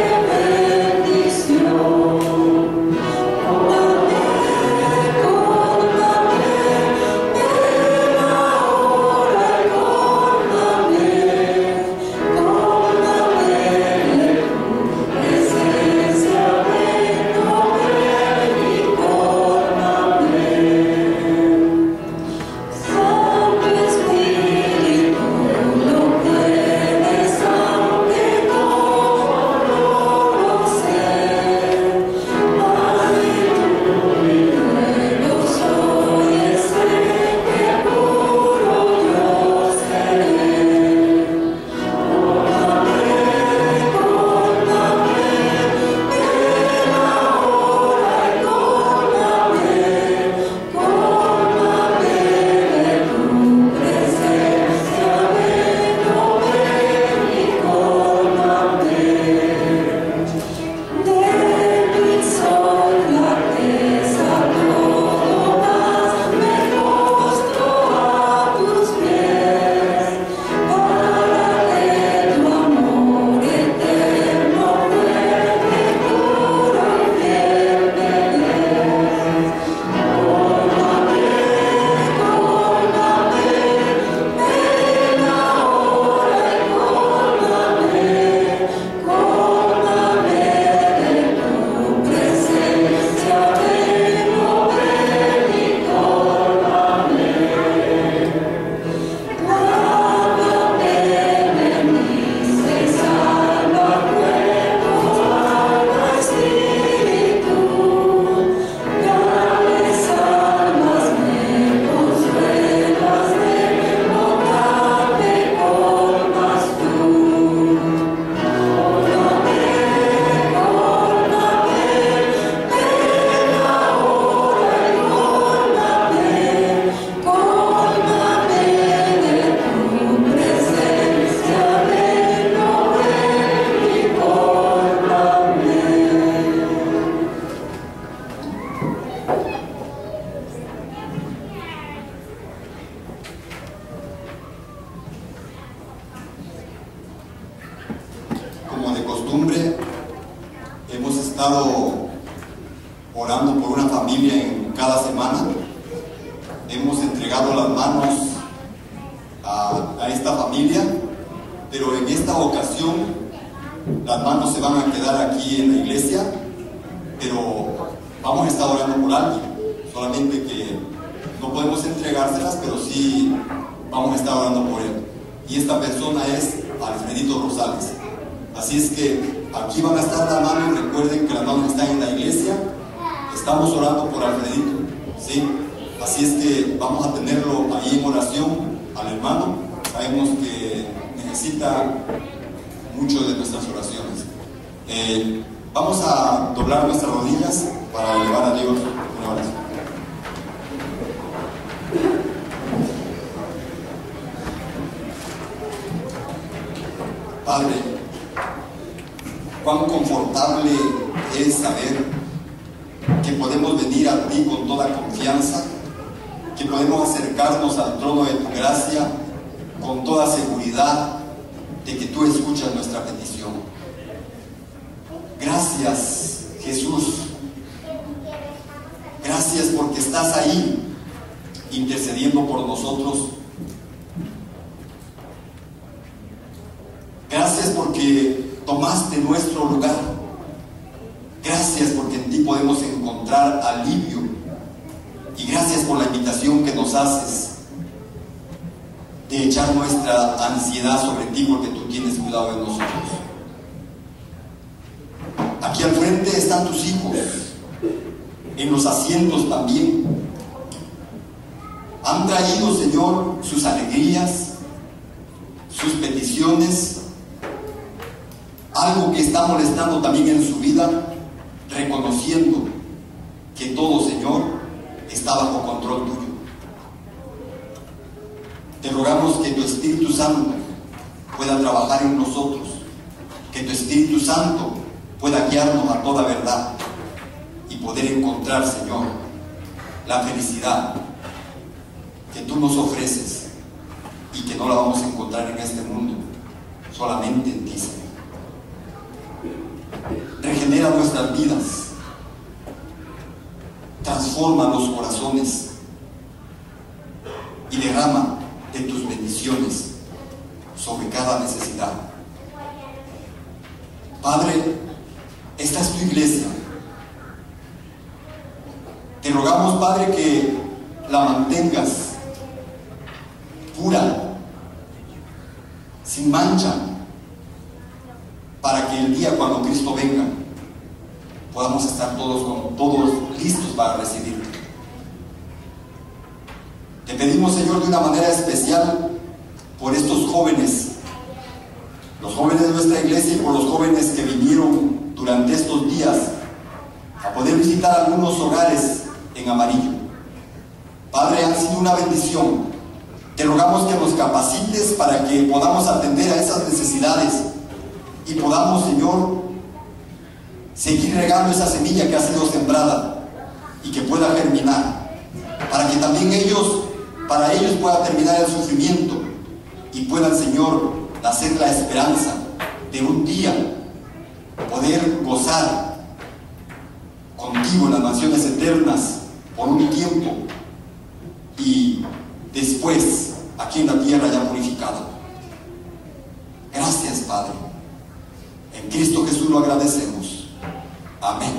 costumbre, hemos estado orando por una familia en cada semana. Hemos entregado las manos a, a esta familia, pero en esta ocasión las manos se van a quedar aquí en la iglesia, pero vamos a estar orando por alguien, solamente que no podemos entregárselas, pero sí vamos a estar orando por él. Y esta persona es Alfredito Rosales. Así es que aquí van a estar las manos. Recuerden que las manos están en la iglesia. Estamos orando por Alfredito, ¿sí? Así es que vamos a tenerlo ahí en oración al hermano. Sabemos que necesita mucho de nuestras oraciones. Eh, vamos a doblar nuestras rodillas para elevar a Dios una oración. Padre, cuán confortable es saber que podemos venir a ti con toda confianza, que podemos acercarnos al trono de tu gracia con toda seguridad de que tú escuchas nuestra petición. Gracias, Jesús. Gracias porque estás ahí intercediendo por nosotros. Gracias porque tomaste nuestro lugar. Gracias porque en ti podemos encontrar alivio. Y gracias por la invitación que nos haces de echar nuestra ansiedad sobre ti, porque tú tienes cuidado de nosotros. Aquí al frente están tus hijos, en los asientos también. Han traído, Señor, sus alegrías, sus peticiones, algo que está molestando también en su vida, reconociendo que todo, Señor, está bajo control tuyo. Te rogamos que tu Espíritu Santo pueda trabajar en nosotros, que tu Espíritu Santo pueda guiarnos a toda verdad y poder encontrar, Señor, la felicidad que tú nos ofreces y que no la vamos a encontrar en este mundo, solamente en ti, Señor. Regenera nuestras vidas, transforma los corazones y derrama de tus bendiciones sobre cada necesidad. Padre, esta es tu iglesia. Te rogamos, Padre, que la mantengas pura, sin mancha, para que el día cuando Cristo venga podamos estar todos, con, todos listos para recibirte. Te pedimos, Señor, de una manera especial por estos jóvenes, los jóvenes de nuestra iglesia, y por los jóvenes que vinieron durante estos días a poder visitar algunos hogares en Amarillo. Padre, han sido una bendición. Te rogamos que nos capacites para que podamos atender a esas necesidades y podamos, Señor, seguir regando esa semilla que ha sido sembrada y que pueda germinar, para que también ellos, para ellos pueda terminar el sufrimiento y puedan, Señor, nacer la esperanza de un día poder gozar contigo en las naciones eternas por un tiempo y después aquí en la tierra ya purificado. Gracias, Padre. En Cristo Jesús lo agradecemos. Amén.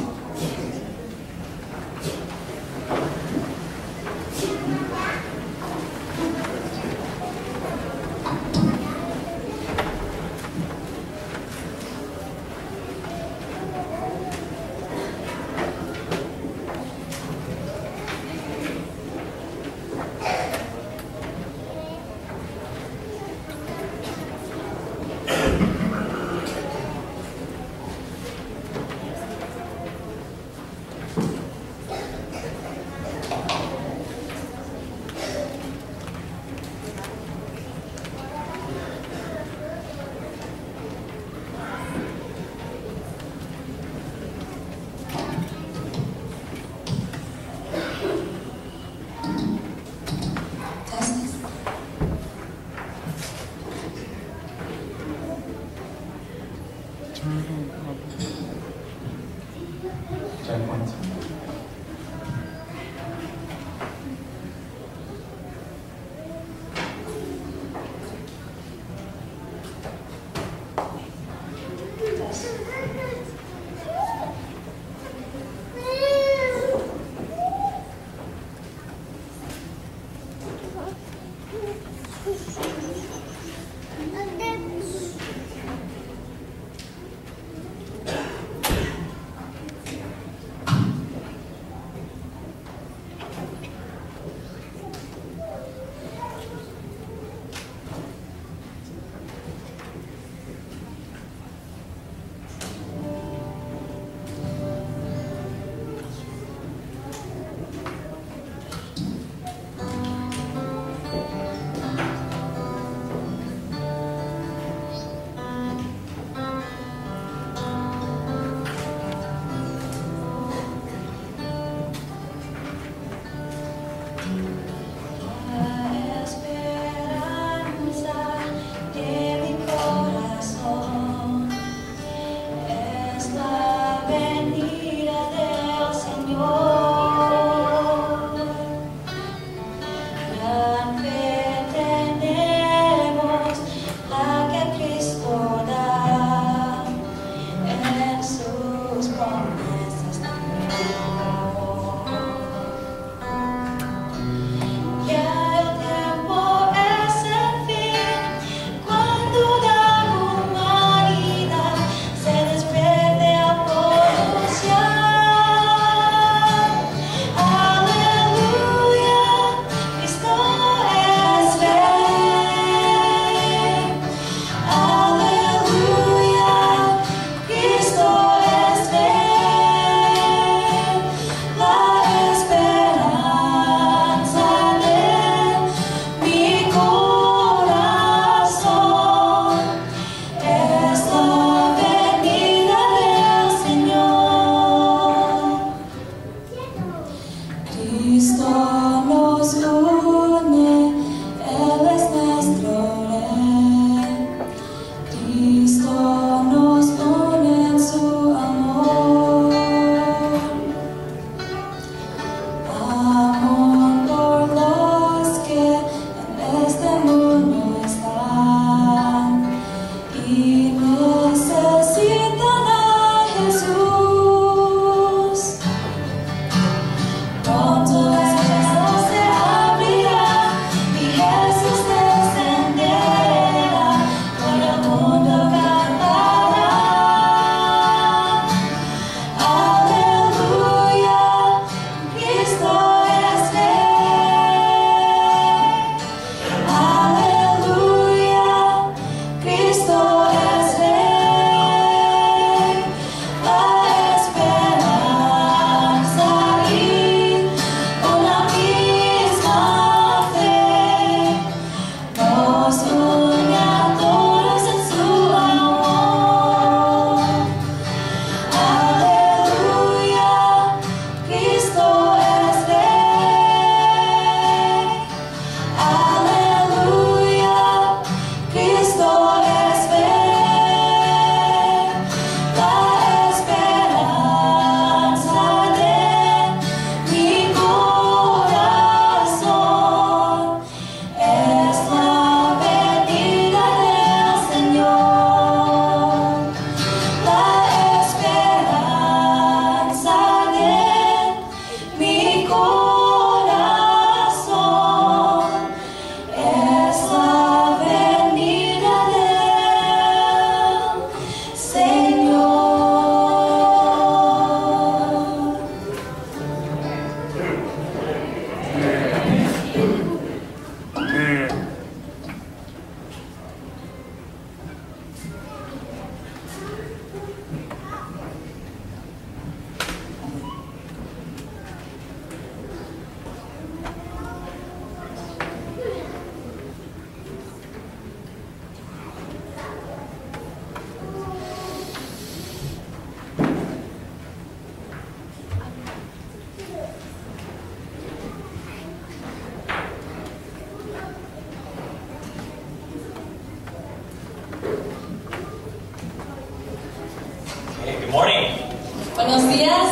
Good morning. Buenos días.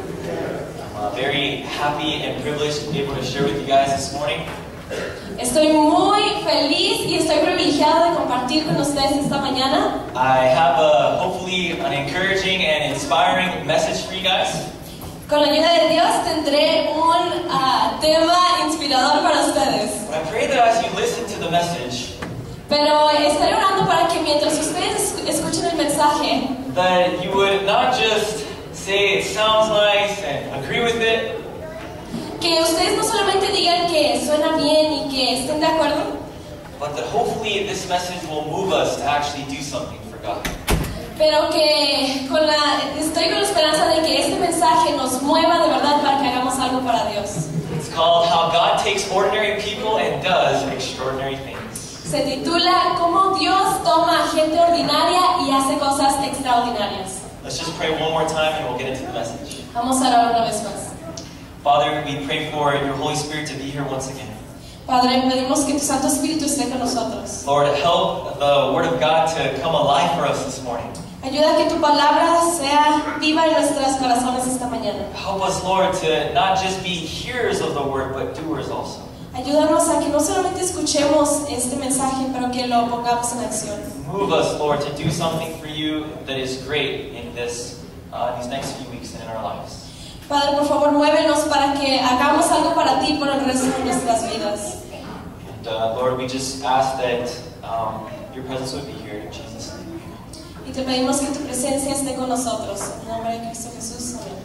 I'm uh, very happy and privileged to be able to share with you guys this morning. Estoy muy feliz y estoy privilegiado de compartir con ustedes esta mañana. I have a, hopefully an encouraging and inspiring message for you guys. Con la ayuda de Dios tendré un uh, tema inspirador para ustedes. But I pray that as you listen to the message, Pero estaré orando para que mientras ustedes escuchen el mensaje, that you would not just say it sounds nice and agree with it, que ustedes no solamente digan que suena bien y que estén de acuerdo, but that hopefully this message will move us to actually do something for God. pero que con la, estoy con la esperanza de que este mensaje nos mueva de verdad para que hagamos algo para Dios. It's called How God Takes Ordinary People and Does Extraordinary Things. Se titula Cómo Dios toma a gente ordinaria y hace cosas extraordinarias. Let's just pray one more time and we'll get into the message. Vamos a orar una vez más. Father, we pray for your Holy Spirit to be here once again. Padre, pedimos que tu Santo Espíritu esté con nosotros. Lord, help the Word of God to come alive for us this morning. Ayuda a que tu palabra sea viva en nuestros corazones esta mañana. Help us, Lord, to not just be hearers of the Word, but doers also. Ayúdanos a que no solamente escuchemos este mensaje, pero que lo pongamos en acción. Move us, Lord, to do something for you that is great in this, uh, these next few weeks and in our lives. Padre, por favor, muévenos para que hagamos algo para ti por el resto de nuestras vidas. And uh, Lord, we just ask that um, your presence would be here in Jesus' name. Y te pedimos que tu presencia esté con nosotros. En nombre de Cristo Jesús. Amén.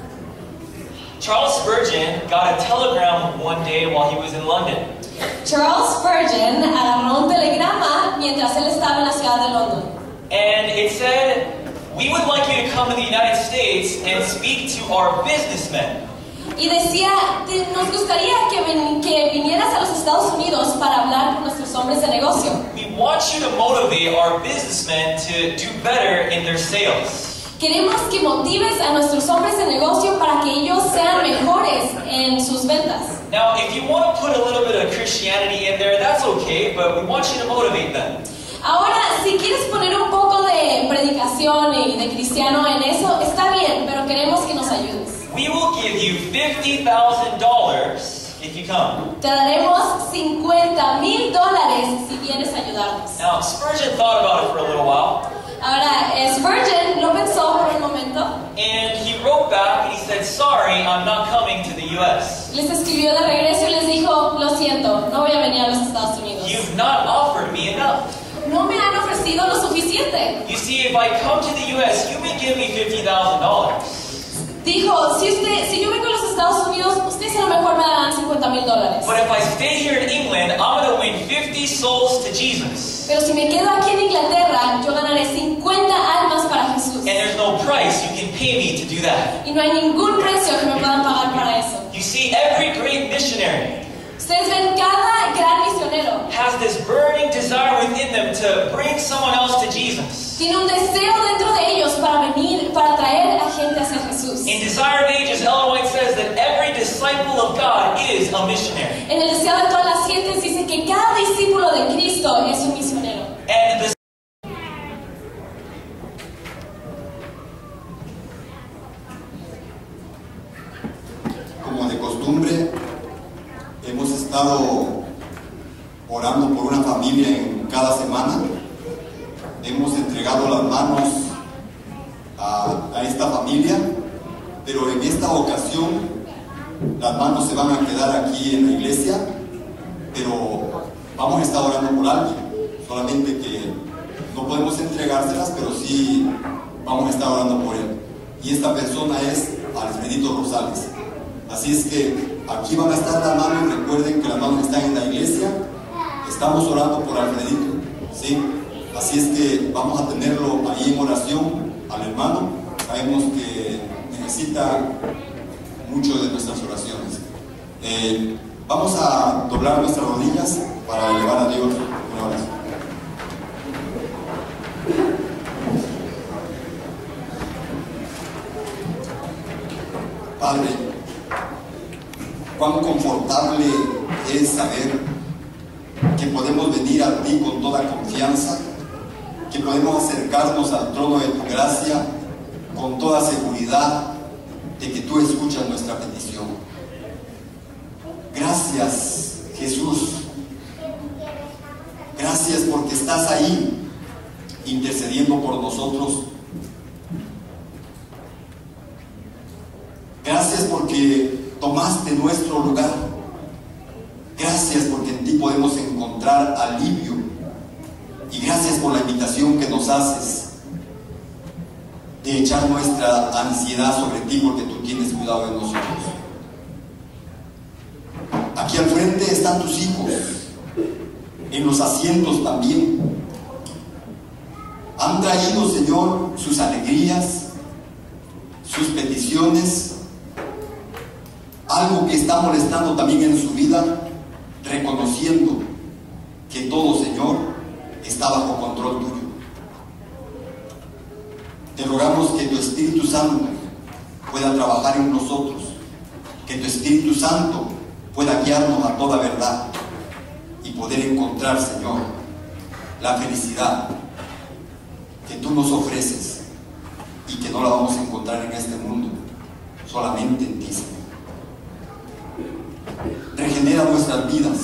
Charles Spurgeon got a telegram one day while he was in London. Charles Spurgeon agarró un telegrama mientras él estaba en la ciudad de London. And it said, we would like you to come to the United States and speak to our businessmen. Y decía, te- nos gustaría que, ven- que vinieras a los Estados Unidos para hablar con nuestros hombres de negocio. We want you to motivate our businessmen to do better in their sales. Queremos que motives a nuestros hombres de negocio para que ellos sean mejores en sus ventas. Now, if you want to put a little bit of Christianity in there, that's okay, but we want you to motivate them. Ahora, si quieres poner un poco de predicación y de cristiano en eso, está bien, pero queremos que nos ayudes. We will give you fifty thousand dollars if you come. Te daremos cincuenta mil dólares si vienes a ayudarnos. Now, Spurgeon thought about it for a little while, Ahora, eh, Spurgeon lo pensó por un momento. and he wrote back and he said, sorry, I'm not coming to the U S. Les escribió de regreso y les dijo, lo siento, no voy a venir a los Estados Unidos. You've not offered me enough. No me han ofrecido lo suficiente. You see, if I come to the U S, you may give me fifty thousand dollars. Dijo, si, usted, si yo vengo a los Estados Unidos, ustedes a lo mejor me darán cincuenta mil dólares. But if I stay here in England, I'm going to win fifty souls to Jesus. Pero si me quedo aquí en Inglaterra, yo ganaré cincuenta almas para Jesús. And there's no price you can pay me to do that. Y no hay ningún precio que me puedan pagar para eso. You see, every great missionary Ustedes ven, cada gran misionero has this burning desire within them to bring someone else to Jesus. tiene un deseo dentro de ellos para venir, para traer a gente hacia Jesús. In Desire of Ages, Ellen White says that every disciple of God is a missionary. En el deseo de todas las gentes dice que cada discípulo de Cristo es un misionero. And the Como de costumbre, hemos estado orando por una familia en cada semana. Hemos entregado las manos a, a esta familia, pero en esta ocasión las manos se van a quedar aquí en la iglesia, pero vamos a estar orando por alguien, solamente que no podemos entregárselas, pero sí vamos a estar orando por él. Y esta persona es Alfredito Rosales. Así es que aquí van a estar las manos. Recuerden que las manos están en la iglesia. Estamos orando por Alfredito, ¿sí? Así es que vamos a tenerlo ahí en oración al hermano. Sabemos que necesita mucho de nuestras oraciones. Eh, vamos a doblar nuestras rodillas para elevar a Dios una oración. Padre, cuán confortable es saber que podemos venir a ti con toda confianza, que podemos acercarnos al trono de tu gracia con toda seguridad de que tú escuchas nuestra petición. Gracias, Jesús. Gracias porque estás ahí intercediendo por nosotros. Gracias porque tomaste nuestro lugar. Gracias porque en ti podemos encontrar alivio. Y gracias por la invitación que nos haces de echar nuestra ansiedad sobre ti, porque tú tienes cuidado de nosotros. Aquí al frente están tus hijos, en los asientos también. Han traído, Señor, sus alegrías, sus peticiones, algo que está molestando también en su vida, reconociendo que todo, Señor, está bajo control tuyo. Te rogamos que tu Espíritu Santo pueda trabajar en nosotros, que tu Espíritu Santo pueda guiarnos a toda verdad y poder encontrar, Señor, la felicidad que tú nos ofreces y que no la vamos a encontrar en este mundo, solamente en ti, Señor. Regenera nuestras vidas,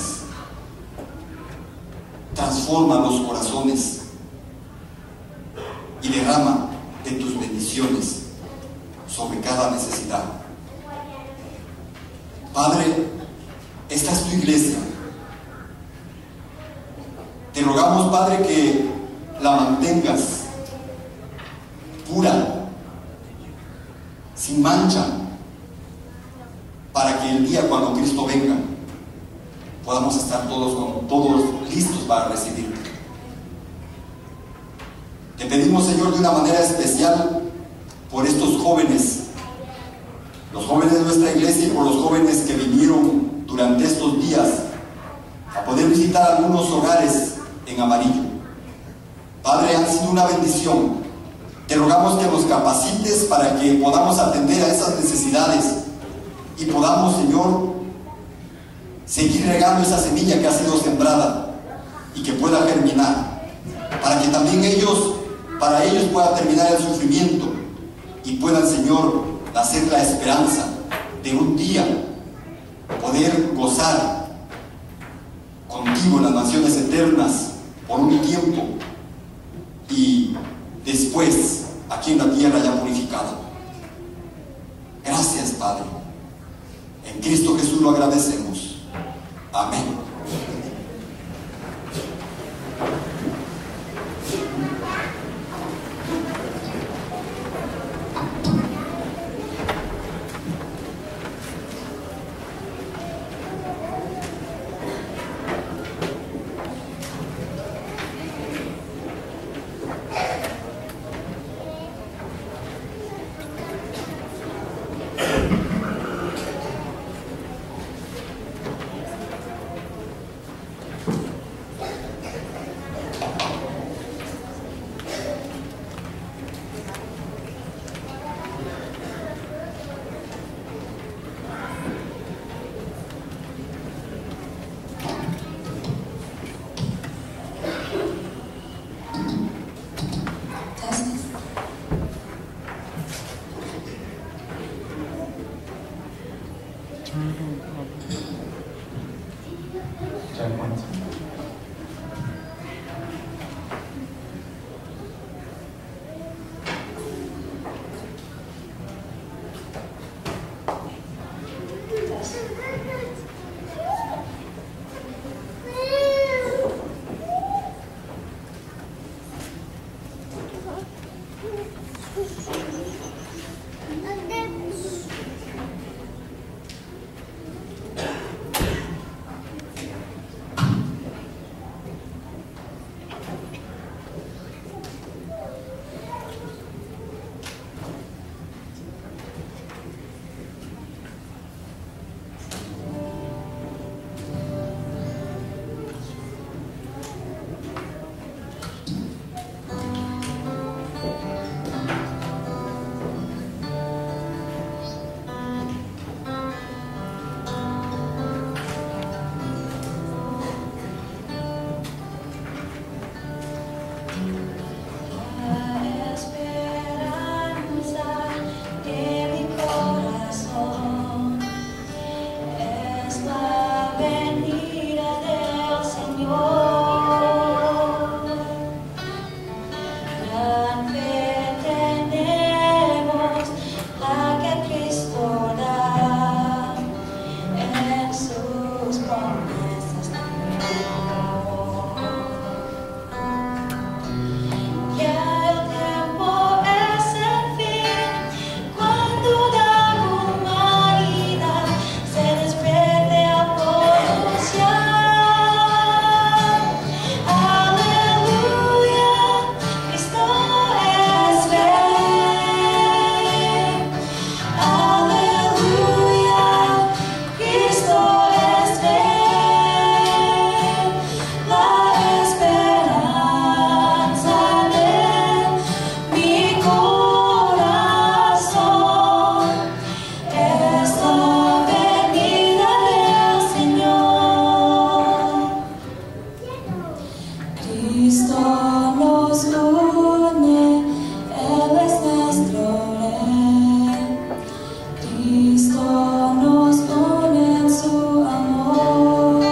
transforma los corazones y derrama de tus bendiciones sobre cada necesidad. Padre, esta es tu iglesia. Te rogamos, Padre, que la mantengas pura, sin mancha, para que el día cuando Cristo venga podamos estar todos, con, todos listos para recibirte. Te pedimos, Señor, de una manera especial por estos jóvenes, los jóvenes de nuestra iglesia, y por los jóvenes que vinieron durante estos días a poder visitar algunos hogares en Amarillo. Padre, han sido una bendición. Te rogamos que nos capacites para que podamos atender a esas necesidades y podamos, Señor, seguir regando esa semilla que ha sido sembrada y que pueda germinar, para que también ellos, para ellos pueda terminar el sufrimiento y puedan, Señor, nacer la esperanza de un día poder gozar contigo en las naciones eternas por un tiempo y después aquí en la tierra ya purificado. Gracias, Padre. En Cristo Jesús lo agradecemos. Amén. Sus promesas. Cristo nos une, Él es nuestro Rey. Cristo nos une en su amor.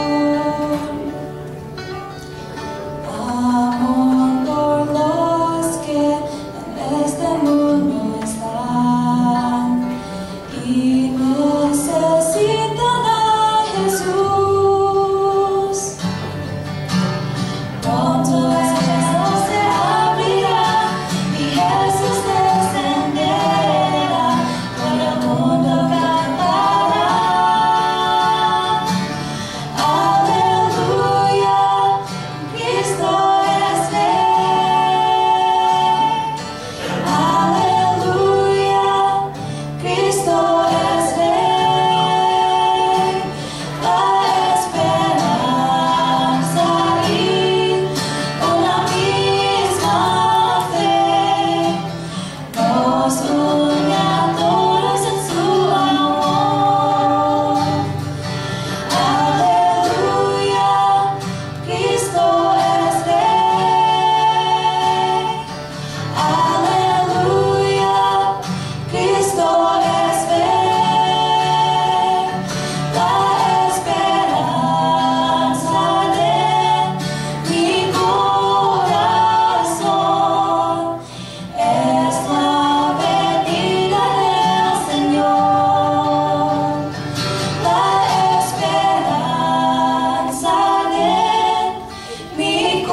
Amor por los que en este mundo están y necesitan a Jesús. Pronto el cielo se abrirá y Jesús descenderá, todo el mundo cantará. Aleluya, Cristo es Rey. Aleluya, Cristo es Rey. La esperanza y una misma fe nos une a todos en su amor. Aleluya, Cristo es Rey. Aleluya, Cristo es Rey. La esperanza de mi corazón es la venida del Señor. La esperanza de mi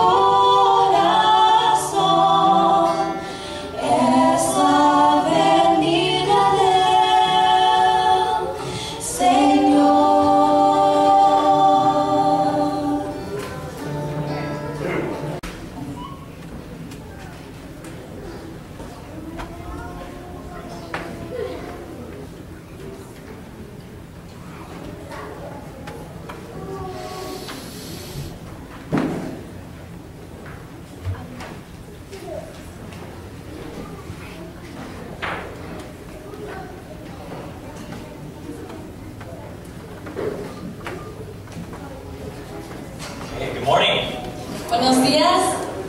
corazón es la venida del Señor. Hey, good morning. Buenos días.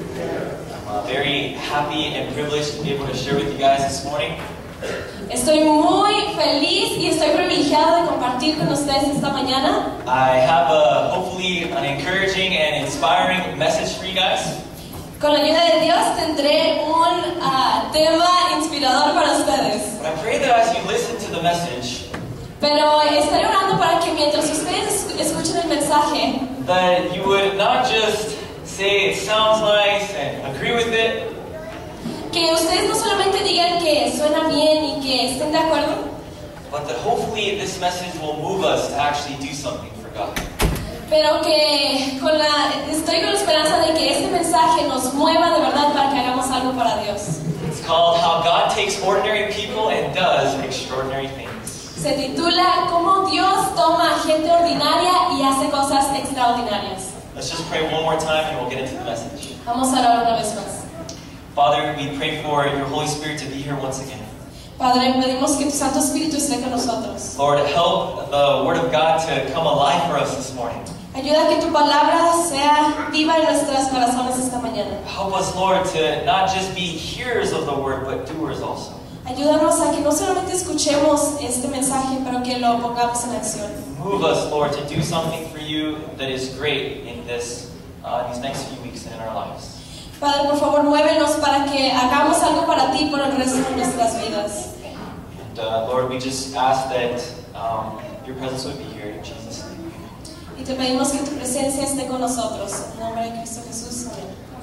I'm uh, very happy and privileged to be able to share with you guys this morning. Estoy muy feliz y estoy privilegiado de compartir con ustedes esta mañana. I have a, hopefully an encouraging and inspiring message for you guys. Con la ayuda de Dios tendré un ah, tema inspirador para ustedes. But I pray that as you listen to the message, Pero estaré orando para que mientras ustedes escuchen el mensaje, that you would not just say it sounds nice and agree with it, que ustedes no solamente digan que suena bien y que estén de acuerdo, but that hopefully this message will move us to actually do something for God. pero que con la, estoy con la esperanza de que este mensaje nos mueva de verdad para que hagamos algo para Dios. It's called How God Takes Ordinary People and Does Extraordinary Things. Se titula Cómo Dios toma a gente ordinaria y hace cosas extraordinarias. Let's just pray one more time and we'll get into the message. Vamos a orar una vez más. Father, we pray for your Holy Spirit to be here once again. Padre, pedimos que tu Santo Espíritu esté con nosotros. Lord, help the Word of God to come alive for us this morning. Ayuda a que tu palabra sea viva en nuestros corazones esta mañana. Help us, Lord, to not just be hearers of the Word, but doers also. Ayúdanos a que no solamente escuchemos este mensaje, pero que lo pongamos en acción. Move us, Lord, to do something for you that is great in this, uh, these next few weeks and in our lives. Padre, por favor, muévenos para que hagamos algo para ti por el resto de nuestras vidas. And uh, Lord, we just ask that um, your presence would be here in Jesus' name. Y te pedimos que tu presencia esté con nosotros. En nombre de Cristo Jesús. Amén.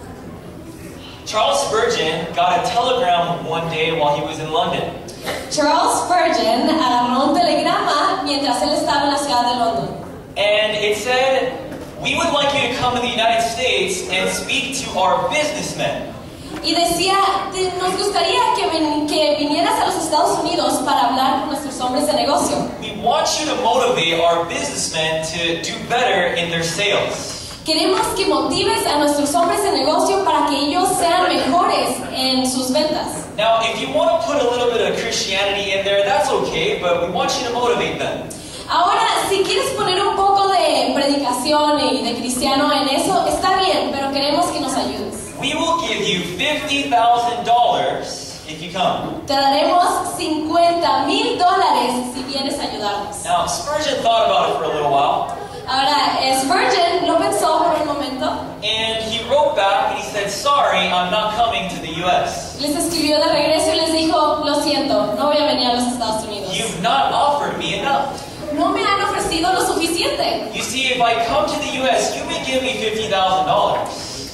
Charles Spurgeon got a telegram one day while he was in London. Charles Spurgeon agarró un telegrama mientras él estaba en la ciudad de London. And it said, we would like you to come to the United States and speak to our businessmen. Y decía, nos gustaría que, ven, que vinieras a los Estados Unidos para hablar con nuestros hombres de negocio. We want you to motivate our businessmen to do better in their sales. Queremos que motives a nuestros hombres de negocio para que ellos sean mejores en sus ventas. Now, if you want to put a little bit of Christianity in there, that's okay, but we want you to motivate them. Ahora, si quieres poner un poco de predicación y de cristiano en eso, está bien, pero queremos que nos ayudes. we will give you fifty thousand dollars if you come. Te daremos cincuenta mil dólares si vienes a ayudarnos. Now, Spurgeon thought about it for a little while. Ahora, Spurgeon lo pensó por un momento. And he wrote back and he said, sorry, I'm not coming to the U S. Les escribió de regreso y les dijo, lo siento, no voy a venir a los Estados Unidos. You've not offered me enough. No me han ofrecido lo suficiente. You see, if I come to the U S, you may give me fifty thousand dollars.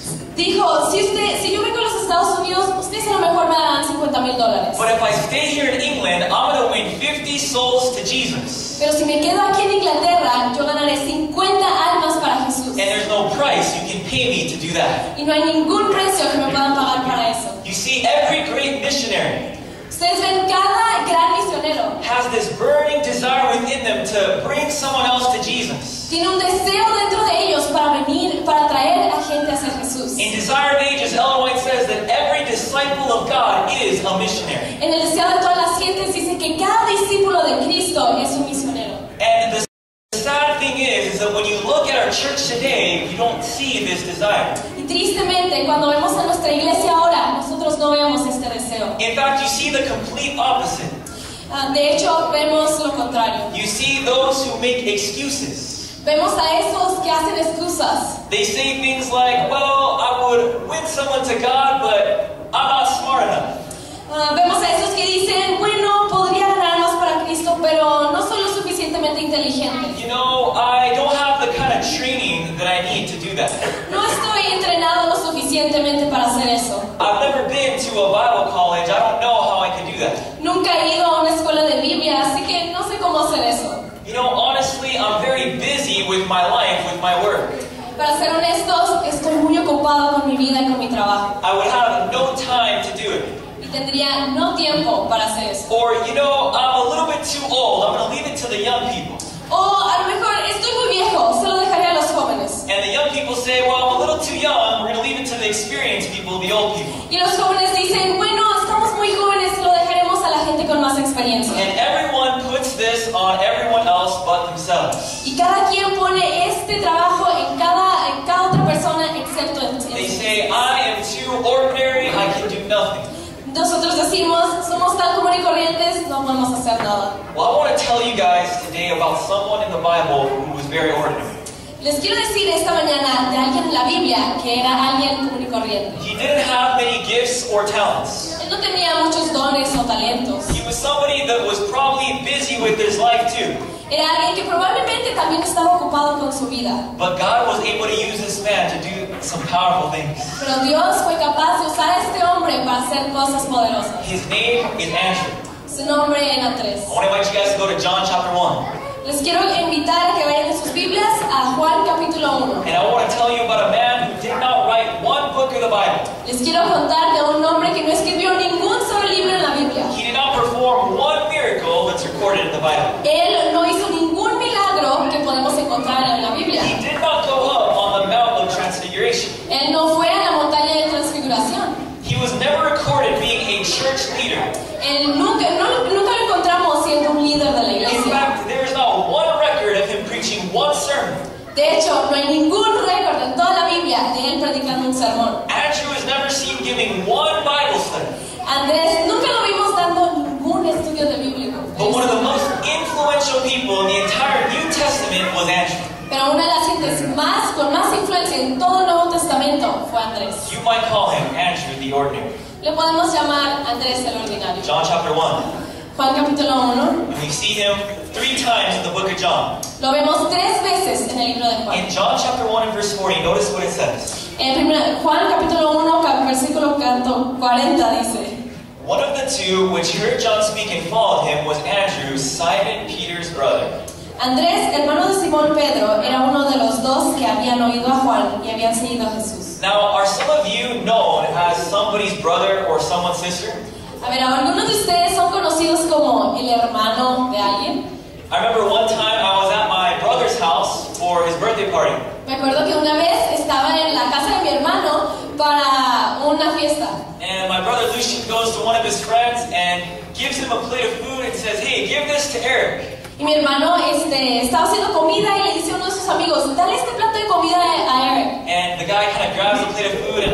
Dijo, si, usted, si yo vengo a los Estados Unidos, ustedes a lo mejor me darán cincuenta mil dólares. But if I stay here in England, I'm going to win fifty souls to Jesus. Pero si me quedo aquí en Inglaterra, yo ganaré cincuenta almas para Jesús. And there's no price you can pay me to do that. Y no hay ningún precio que me puedan pagar para eso. You see, every great missionary Ustedes ven, cada gran misionero has this burning desire within them to bring someone else to Jesus. tiene un deseo dentro de ellos para venir, para traer a gente hacia Jesús. In Desire of Ages, Ellen White says that every disciple of God is a missionary. En el deseo de todas las gentes dice que cada discípulo de Cristo es un misionero. And the sad thing is, is that when you look at our church today, you don't see this desire. Y tristemente, cuando vemos a nuestra iglesia ahora, nosotros no vemos este deseo. In fact, you see the complete opposite. Uh, de hecho, vemos lo contrario. You see those who make excuses. Vemos a esos que hacen excusas. They say things like, well, I would win someone to God, but I'm not smart enough. Uh, vemos a esos que dicen, bueno, podría ganarnos para Cristo, pero no soy lo suficientemente inteligente. You know, I don't have the kind of training that I need to do that. No estoy entrenado lo suficientemente para hacer eso. I've never been to a Bible college. I don't know how I can do that. Nunca he ido a una escuela de Biblia, así que no sé cómo hacer eso. You know, honestly, I'm very busy with my life, with my work. Para ser honestos, estoy muy ocupado con mi vida y con mi trabajo. I would have no time to do it. Y tendría no tiempo para hacer eso. Or, you know, I'm a little bit too old. I'm going to leave it to the young people. O a lo mejor estoy muy viejo, se lo dejaré a los jóvenes. And the young people say, well, I'm a little too young. We're going to leave it to the experienced people, the old people. Y los jóvenes dicen, bueno, estamos muy jóvenes, lo dejaremos a la gente con más experiencia. And everyone puts this on everyone else but themselves. Y cada quien pone este trabajo en cada, en cada otra persona excepto en They sí. say, I am too ordinary. I can do nothing. Nosotros decimos, somos tan común y corrientes, no podemos hacer nada. Well, I want to tell you guys today about someone in the Bible who was very ordinary. Les quiero decir esta mañana de alguien en la Biblia que era alguien común y corriente. He didn't have many gifts or talents. Él no tenía muchos dones o talentos. He was somebody that was probably busy with his life too. Era alguien que probablemente también estaba ocupado con su vida. But God was able to use this man to do some powerful things. Pero Dios fue capaz de usar a este hombre para hacer cosas poderosas. His name is Andrew. Su nombre era Andrés. I want to invite you guys to go to John chapter one. Les quiero invitar a que vayan en sus Biblias a Juan capítulo uno. And I want to tell you about a man who did not write one book of the Bible. Les quiero contar de un hombre que no escribió ningún solo libro en la Biblia. He did not perform one miracle that's recorded in the Bible. Él no hizo ningún milagro que podemos encontrar en la Biblia. He did not go up on the Mount of Transfiguration. Él no fue a la montaña de transfiguración. He was never recorded being a church leader. Él nunca, no, nunca lo encontramos siendo un líder de la In iglesia. fact, there is not one record of him preaching one sermon. De hecho, no hay ningún récord en toda la Biblia de él predicando un sermón. Andrew is never seen giving one Bible study. Andrés, nunca lo vimos dando ningún estudio de bíblico. But one of the most influential people in the entire New Testament was Andrew. Pero una de las gentes más, con más influencia en todo el Nuevo Testamento fue Andrés. You might call him Andrew the Ordinary. Le podemos llamar Andrés el Ordinario. John chapter one. Juan capítulo uno. And we see him three times in the book of John. Lo vemos tres veces en el libro de Juan. In John chapter one and verse forty, notice what it says. En primer, Juan capítulo uno, versículo cuarenta dice: One of the two which heard John speak and followed him was Andrew, Simon Peter's brother. Andrés, hermano de Simón Pedro, era uno de los dos que habían oído a Juan y habían seguido a Jesús. Now, are some of you known as somebody's brother or someone's sister? A ver, ¿algunos de ustedes son conocidos como el hermano de alguien? I remember one time I was at my brother's house for his birthday party. Me acuerdo que una vez estaba en la casa de mi hermano para una fiesta. And my brother Lucian goes to one of his friends and gives him a plate of food and says, hey, give this to Eric. Y mi hermano este, estaba haciendo comida y le dice a uno de sus amigos, dale este plato de comida a Eric. And the guy kind of grabs the plate of food and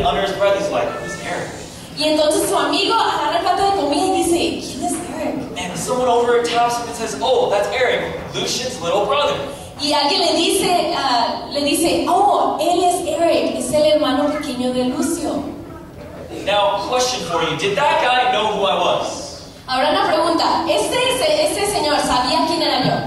under his breath, he's like, who's Eric? Y entonces su amigo agarra el plato de comida y dice, ¿quién es Eric? And someone over taps him and says, oh, that's Eric, Lucian's little brother. Y alguien le dice, uh, le dice, oh, él es Eric, es el hermano pequeño de Lucio. Now, question for you, did that guy know who I was? Ahora una pregunta, ¿este, este señor sabía quién era yo?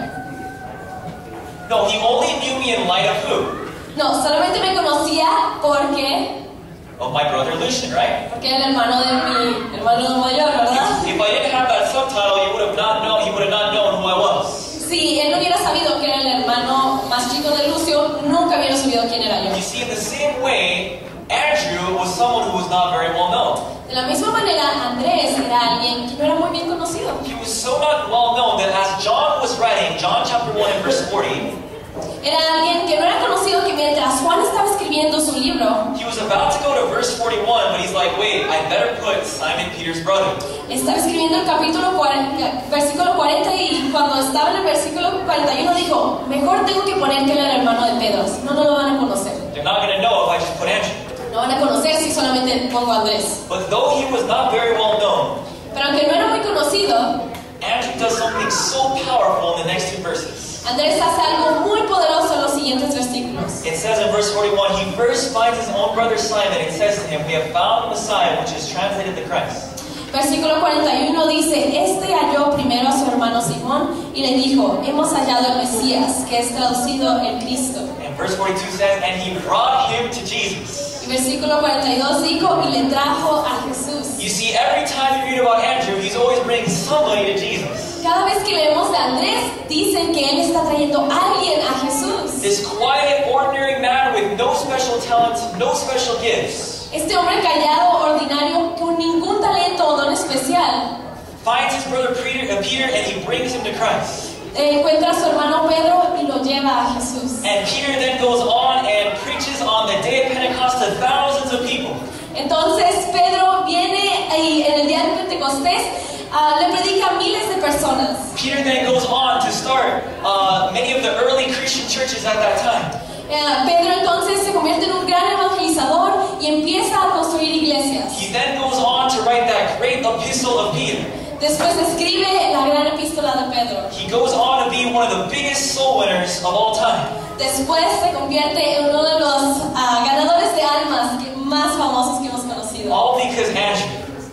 No, he only knew me in light of who? No, solamente me conocía porque... Of my brother Lucian, right? Porque era el hermano de mi hermano mayor, ¿verdad? If I didn't have that subtitle, you would have not known, he would have not known who I was. Si él no hubiera sabido que era el hermano más chico de Lucio, nunca hubiera sabido quién era yo. You see, in the same way, Andrew was someone who was not very well known. De la misma manera, Andrés era alguien que no era muy bien conocido. He was so not well known that as John was writing, John chapter one and verse forty, era alguien que no era conocido, que mientras Juan estaba escribiendo su libro, he was about to go to verse forty-one, but he's like, wait, I better put Simon Peter's brother. Estaba escribiendo el capítulo cuarenta, versículo cuarenta, y cuando estaba en el versículo cuarenta y uno dijo, mejor tengo que poner que era el hermano de Pedro, no, no lo van a conocer. They're not going to know if I just put Andrew. No van a conocer si solamente pongo a Andrés. But though he was not very well known, pero aunque no era muy conocido, Andrew does something so powerful in the next two verses. Andrés hace algo muy poderoso en los siguientes versículos. It says in verse forty-one, he first finds his own brother Simon and says to him, we have found the Messiah, which is translated the Christ. Versículo cuarenta y uno dice, este halló primero a su hermano Simón y le dijo, hemos hallado el Mesías, que es traducido el Cristo. And verse forty-two says, and he brought him to Jesus. Y versículo cuarenta y dos dijo, y le trajo a Jesús. You see, every time you read about Andrew, he's always bringing somebody to Jesus. Cada vez que leemos de Andrés, dicen que él está trayendo a alguien a Jesús. This quiet, ordinary man with no special talents, no special gifts. Este hombre callado, ordinario, con ningún talento o don especial, finds his brother Peter, uh, Peter and he brings him to Christ. Encuentra a su hermano Pedro y lo lleva a Jesús. And Peter then goes on and preaches on the day of Pentecost to thousands of people. Entonces Pedro viene y en el día de Pentecostés uh, le predica a miles de personas. Peter then goes on to start uh, many of the early Christian churches at that time. Uh, Pedro entonces se convierte en un gran evangelizador y empieza a construir iglesias. He then goes on to write that great epistle of Peter. Después escribe la gran epístola de Pedro. He goes on to be one of the biggest soul winners of all time. Después se convierte en uno de los uh, ganadores de almas más famosos que hemos conocido. All because Andrew.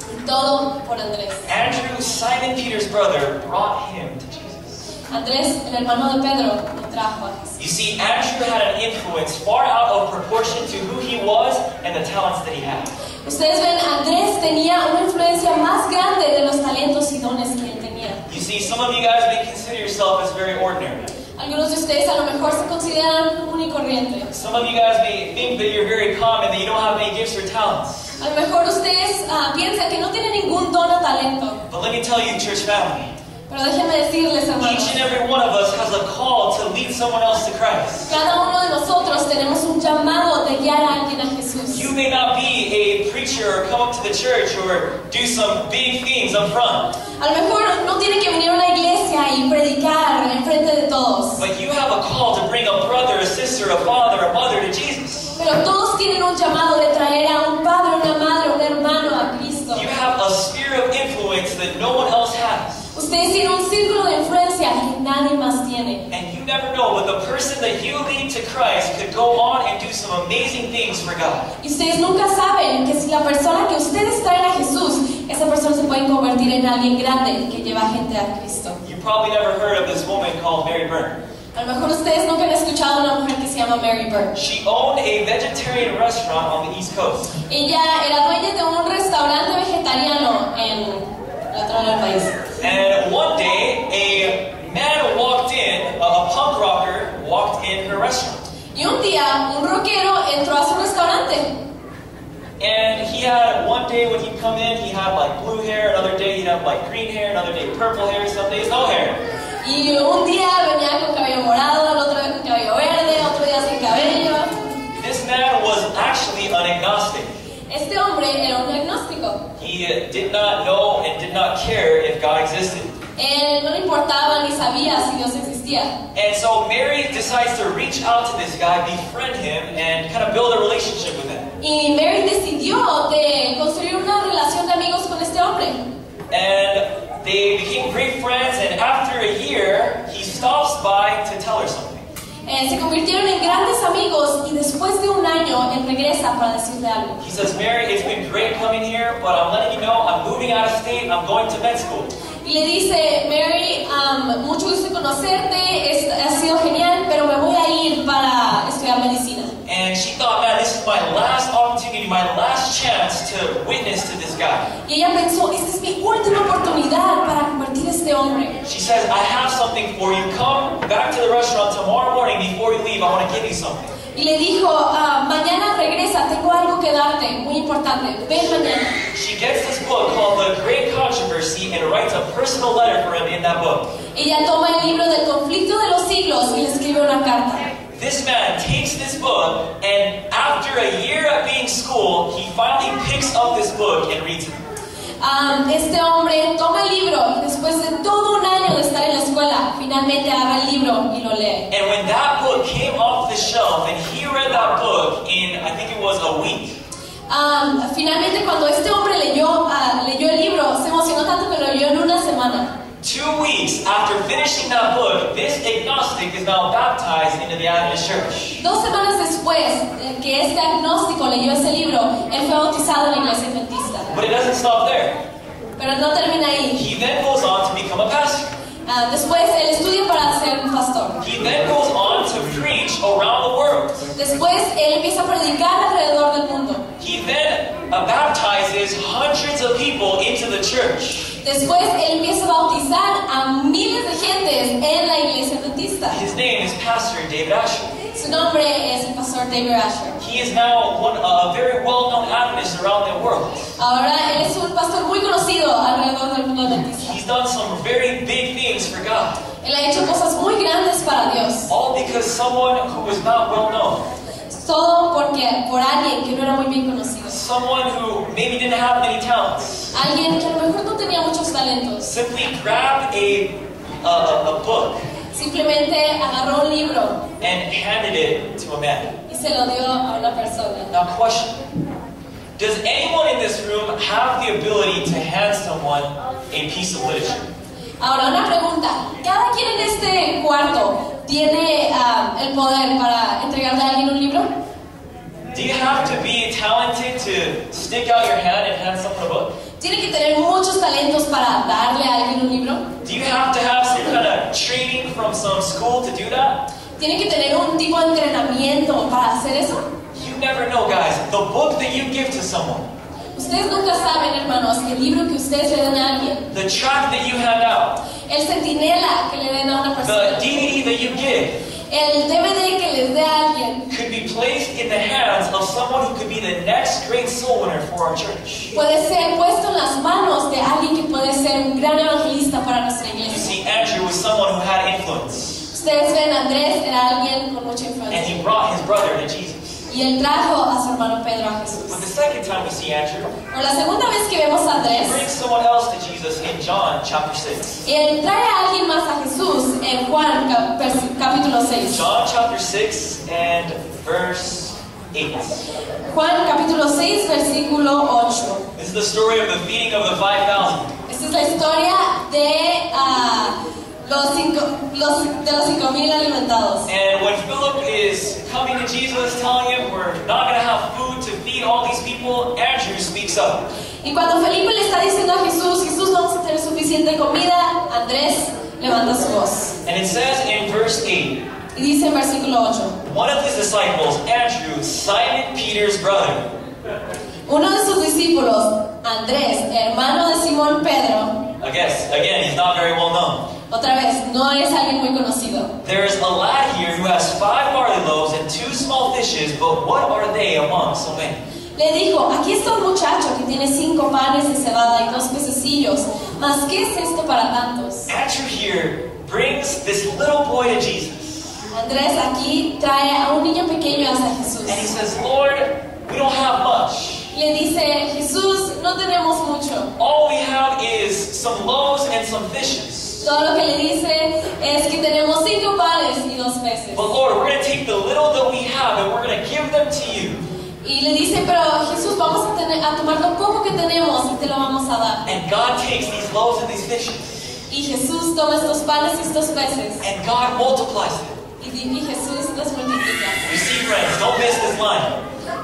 Todo por Andrés. Andrew, Simon Peter's brother, brought him to Jesus. Andrés, el hermano de Pedro, lo trajo a Jesús. You see, Andrew had an influence far out of proportion to who he was and the talents that he had. Ustedes ven, Andrés tenía una influencia más grande de los talentos y dones que él tenía. You see, some of you guys may consider yourself as very ordinary. Algunos de ustedes a lo mejor se consideran común y corriente. Some of you guys may think that you're very common, that you don't have any gifts or talents. A lo mejor ustedes uh, piensan que no tienen ningún don o talento. But let me tell you, church family, pero déjenme decirles, hermanos, each and every one of us has a call to lead someone else to Christ. Cada uno de nosotros tenemos un llamado de guiar a alguien a Jesús. You may not be a preacher or come up to the church or do some big things up front. A lo mejor no tiene que venir a una iglesia y predicar en frente de todos. But you have a call to bring a brother, a sister, a father, a mother to Jesus. Pero todos tienen un llamado de traer a un padre, una madre, un hermano a Cristo. You have a sphere of influence that no one else has. Ustedes tienen un círculo de influencia que nadie más tiene. And you never know, but the person that you lead to Christ could go on and do some amazing things for God. Y ustedes nunca saben que si la persona que ustedes traen a Jesús, esa persona se puede convertir en alguien grande que lleva gente a Cristo. You probably never heard of this woman called Mary Byrne. A lo mejor ustedes nunca han escuchado a una mujer que se llama Mary Byrne. She owned a vegetarian restaurant on the East Coast. Ella era dueña de un restaurante vegetariano en el otro lado del país. And one day, a man walked in, a, a punk rocker walked in her restaurant. Y un día, un rockero entró a su restaurante. And he had, one day when he'd come in, he had like blue hair, another day he'd have like green hair, another day purple hair, some days no hair. Y un día venía con cabello morado, el otro día con cabello verde, otro día sin cabello. This man was actually an agnostic. Este hombre era un agnóstico. He uh, did not know and did not care if God existed. Él no le importaba ni sabía si Dios existía. And so Mary decides to reach out to this guy, befriend him, and kind of build a relationship with him. Y Mary decidió eh, se convirtieron en grandes amigos y después de un año él regresa para decirle algo. He says, Mary, it's been great coming here, but I'm letting you know I'm moving out of state. I'm going to med school. Y le dice, Mary, um, mucho gusto conocerte, es, ha sido genial, pero me voy a ir para estudiar medicina. And she thought, man, this is my last opportunity, my last chance to witness to this guy. Y ella pensó, esta es mi última oportunidad para convertir a este hombre. She says, I have something for you. Come back to the restaurant tomorrow morning before you leave. I want to give you something. Y le dijo, uh, mañana regresa, tengo algo que darte, muy importante, ven mañana. She gets this book called The Great Controversy and writes a personal letter for him in that book. Ella toma el libro del conflicto de los siglos y le escribe una carta. This man takes this book, and after a year at being school, he finally picks up this book and reads it. Um, este hombre toma el libro y después de todo un año de estar en la escuela, finalmente agarra el libro y lo lee. And when that book came off the shelf, and he read that book in, I think it was a week. Um, finalmente cuando este hombre leyó, uh, leyó el libro, se emocionó tanto que lo leyó en una semana. Two weeks after finishing that book, this agnostic is now baptized into the Adventist church. Dos semanas después de que este agnóstico leyó ese libro, él fue bautizado en la Iglesia Adventista. But it doesn't stop there. Pero no termina ahí. He then goes on to become a pastor. Uh, después él estudia para ser un pastor. He then goes on to preach around the world. Después él empieza a predicar alrededor del mundo. He then uh, baptizes hundreds of people into the church. Después él empieza a bautizar a miles de gentes en la Iglesia Adventista. His name is Pastor David Asher. Su nombre es el pastor David Asher. He is now one, uh, a very well-known Adventist around the world. Ahora él es un pastor muy conocido alrededor del mundo adventista. He's done some very big things for God. Él ha hecho cosas muy grandes para Dios. All because someone who was not well known. Todo porque por alguien que no era muy bien conocido. Someone who maybe didn't have many talents. Alguien que a lo mejor no tenía muchos talentos. Simply grabbed a, a, a book. Simplemente agarró un libro. And handed it to a man. Y se lo dio a una persona. Now question. Does anyone in this room have the ability to hand someone a piece of literature? Ahora, una pregunta. ¿Cada quien en este cuarto tiene uh, el poder para entregarle a alguien un libro? Do you have to be talented to stick out your hand and hand someone a book? ¿Tiene que tener muchos talentos para darle a alguien un libro? Do you have to have some kind of training from some school to do that? ¿Tiene que tener un tipo de entrenamiento para hacer eso? You never know, guys. The book that you give to someone. Ustedes nunca saben, hermanos, que el libro que ustedes le den a alguien, the tract that you hand out, el centinela que le den a una persona, the D V D that you give, el D V D que les dé a alguien, could be placed in the hands of someone who could be the next great soul winner for our church. Puede ser puesto en las manos de alguien que puede ser un gran evangelista para nuestra You iglesia. see, Andrew was someone who had influence. Ustedes ven, Andrés era alguien con mucha And influencia. he brought his brother to Jesus. Y él trajo a su hermano Pedro a Jesús. But the second time we see Andrew, Por la segunda vez que vemos a he Andrés, brings someone else to Jesus in John chapter six. él trae a alguien más a Jesús en Juan cap- vers- capítulo seis. John chapter six and verse eight. Juan capítulo seis, versículo ocho. This is the story of the feeding of the five thousand. Esta es la historia de, uh, los, cinco, los, de los cinco mil alimentados. And when Philip is coming to Jesus, telling him we're not going to have food to feed all these people, Andrew speaks up. Y cuando Felipe le está diciendo a Jesús, Jesús, no vamos a tener suficiente comida, Andrés levanta su voz. And it says in verse eight, Y dice en versículo ocho, one of his disciples, Andrew, Simon Peter's brother, uno de sus discípulos, Andrés, hermano de Simón Pedro, I guess, again, he's not very well known. otra vez, no es alguien muy conocido. There is a lad here who has five barley loaves and two small fishes, but what are they among so many? Le dijo, aquí está un muchacho que tiene cinco panes de cebada y dos pececillos, mas ¿qué es esto para tantos? Andrew here brings this little boy to Jesus. Andrés aquí trae a un niño pequeño hacia Jesús. And he says, Lord, we don't have much. Le dice, Jesús, no tenemos mucho. All we have is some loaves and some fishes. Todo lo que le dice es que tenemos cinco panes y dos peces. But Lord, we're going to take the little that we have and we're going to give them to you. Y le dice, pero Jesús, vamos a, tener, a tomar lo poco que tenemos y te lo vamos a dar. And God takes these loaves and these fishes. Y Jesús toma estos panes y estos peces. And God multiplies them. Y, y Jesús friends, don't miss this line.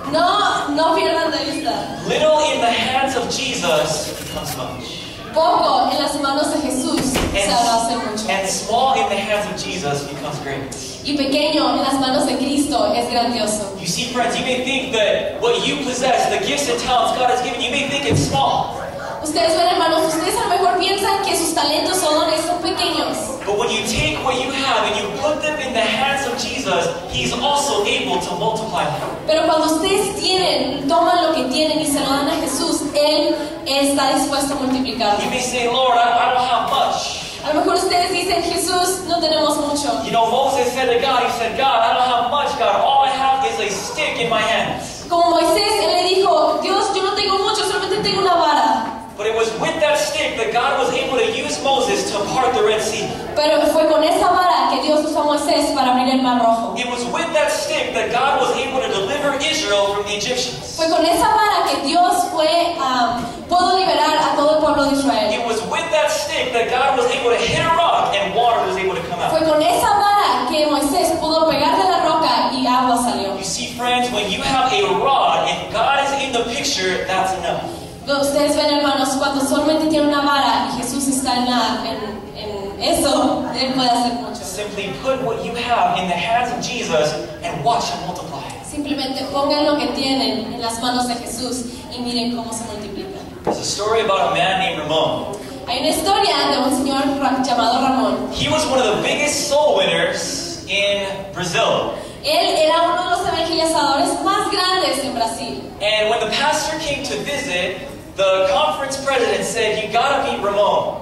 No, no pierdan de vista. Little in the hands of Jesus becomes much. Poco en las manos de Jesús se hace mucho. And small in the hands of Jesus becomes great. Y pequeño en las manos de Cristo es grandioso. You see, friends, you may think that what you possess, the gifts and talents God has given you, may think it's small. Ustedes ven, hermanos, ustedes a lo mejor piensan que sus talentos o dones son pequeños. But when you take what you have and you put them in the hands of Jesus, He's also able to multiply them. Pero cuando ustedes tienen, toman lo que tienen y se lo dan a Jesús, Él está dispuesto a multiplicarlo. You may say, Lord, I, I don't have much. A lo mejor ustedes dicen, Jesús, no tenemos mucho. You know, Moses said to God, he said, God, I don't have much, God. All I have is a stick in my hands. Como Moisés, él le dijo, Dios, yo no tengo mucho, solamente tengo una vara. But it was with that stick that God was able to use Moses to part the Red Sea. Pero fue con esa vara que Dios usó a Moisés para abrir el mar rojo. It was with that stick that God was able to deliver Israel from the Egyptians. Fue con esa vara que Dios fue, um, pudo liberar a todo el pueblo de Israel. It was with that stick that God was able to hit a rock and water was able to come out. Fue con esa vara que Moisés pudo pegar de la roca y agua salió. You see, friends, when you have a rod and God is in the picture, that's enough. Ustedes ven, hermanos, cuando solamente tiene una vara y Jesús está en, la, en, en eso, Él puede hacer mucho. Simply put what you have in the hands of Jesus and watch Him multiply. Simplemente pongan lo que tienen en las manos de Jesús y miren cómo se multiplica. There's a story about a man named Ramon. Hay una historia de un señor llamado Ramón. He was one of the biggest soul winners in Brazil. Él era uno de los evangelizadores más grandes en Brasil. And when the pastor came to visit, the conference president said, you gotta meet Ramon.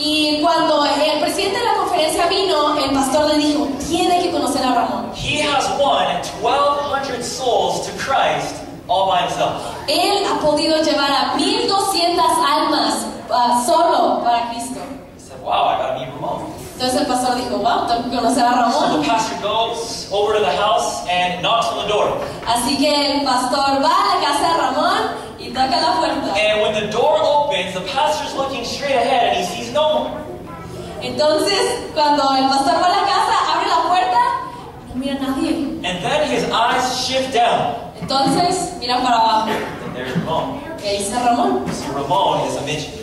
Y cuando el presidente de la conferencia vino, el pastor le dijo, tiene que conocer a Ramón. He has won twelve hundred souls to Christ all by himself. Él ha podido llevar a mil doscientas almas uh, solo para Cristo. He said, wow, I gotta meet Ramon. Entonces el pastor dijo, wow, tengo que conocer a Ramón. So the pastor goes over to the house and knocks on the door. Así que el pastor va a la casa de Ramón y toca la puerta. And when the door opens, the pastor's looking straight ahead and he sees no one. Entonces, cuando el pastor va a la casa, abre la puerta, no mira a nadie. And then his eyes shift down. Entonces, mira para abajo. And there's Ramon. Y ahí está Ramón. So Ramon is a midget.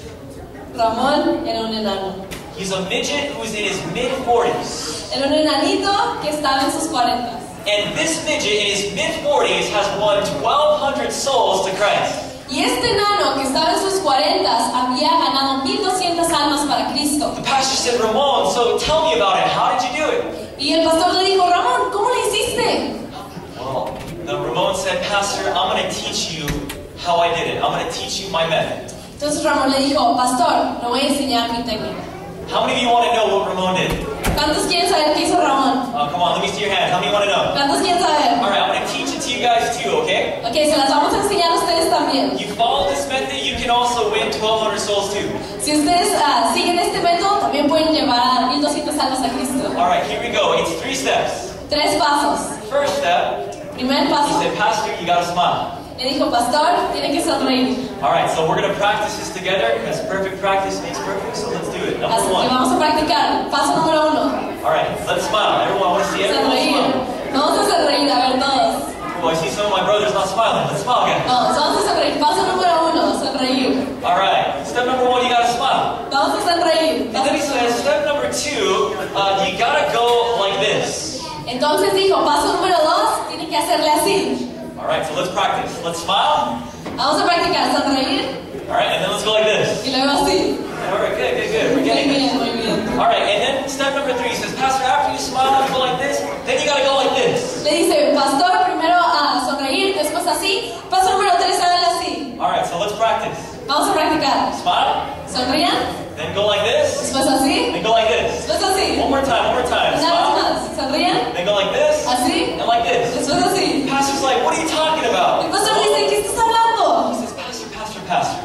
Ramón era un enano. He's a midget who's in his mid forties. Era un enanito que estaba en sus cuarentas. And this midget in his mid forties has won twelve hundred souls to Christ. Y este enano que estaba en sus cuarentas había ganado mil doscientas almas para Cristo. The pastor said, Ramon, so tell me about it. How did you do it? Y el pastor le dijo, Ramón, ¿cómo le hiciste? Well, the Ramon said, Pastor, I'm going to teach you how I did it. I'm going to teach you my method. Entonces Ramón le dijo, pastor, le voy a enseñar mi técnica. How many of you want to know what Ramon did? ¿Cuántos quieren saber qué hizo Ramón? Oh, come on, let me see your hands. How many want to know? ¿Cuántos quieren saber? All right, I'm going to teach it to you guys too, okay? Ok, se las vamos a enseñar a ustedes también. You follow this method, you can also win twelve hundred souls too. Si ustedes uh, siguen este método, también pueden llevar a mil doscientas almas a Cristo. All right, here we go. It's three steps. Tres pasos. First step, Primer he paso, said, Pastor, you got to smile. le dijo, pastor, tiene que sonreír. All right, so we're going to practice this together because perfect practice makes perfect, so let's do it. Number Así que one. vamos a practicar. Paso número uno. All right, let's smile. Everyone, I want to see everyone Sonreír. smile. Vamos a sonreír, a ver todos. Oh, I see some of my brothers not smiling. Let's smile, guys. Vamos, vamos a sonreír. Paso número uno, sonreír. All right, step number one, you got to smile. Vamos a sonreír. And then he says, step number two, uh, you got to go like this. Entonces dijo, paso número dos, tiene que hacerle así. All right, so let's practice. Let's smile. Vamos a practicar, sonreír All right, and then let's go like this. y luego así. All right, good, good, good. We're Muy getting bien, it. muy bien. All right, and then step number three says, Pastor, after you smile, you go like this, then you got to go like this. Le dice, pastor, primero a sonreír, después así. Paso número tres, háganle así. All right, so let's practice. Vamos a practicar. Smile, Sonrían, then go like this, después así, then go like this. después así. One more time, one more time. Una vez Smile, más. Sonrían, then go like this, así, and like this. después así. Pastor's like, what are you talking about? El pastor dice, ¿qué estás hablando? He says, Pastor, Pastor, Pastor.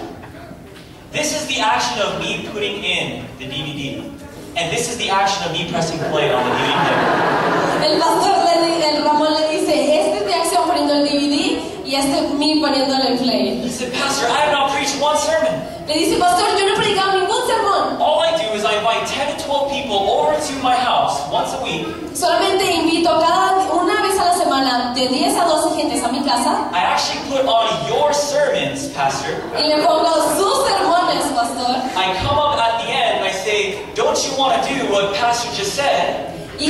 This is the action of me putting in the D V D. And this is the action of me pressing play on the D V D player. El pastor, le, el Ramón le dice, este es mi acción poniendo el D V D y este es mi poniéndole play. He said, Pastor, I have not preached one sermon. Le dice, pastor, yo no he predicado ningún sermón. All I do is I invite ten to twelve people over to my house once a week. Solamente invito cada una vez a la semana de de diez a doce gentes a mi casa I actually put on your sermons, Pastor. y le pongo sus sermones, pastor. I come up at the end and I say, don't you want to do what Pastor just said?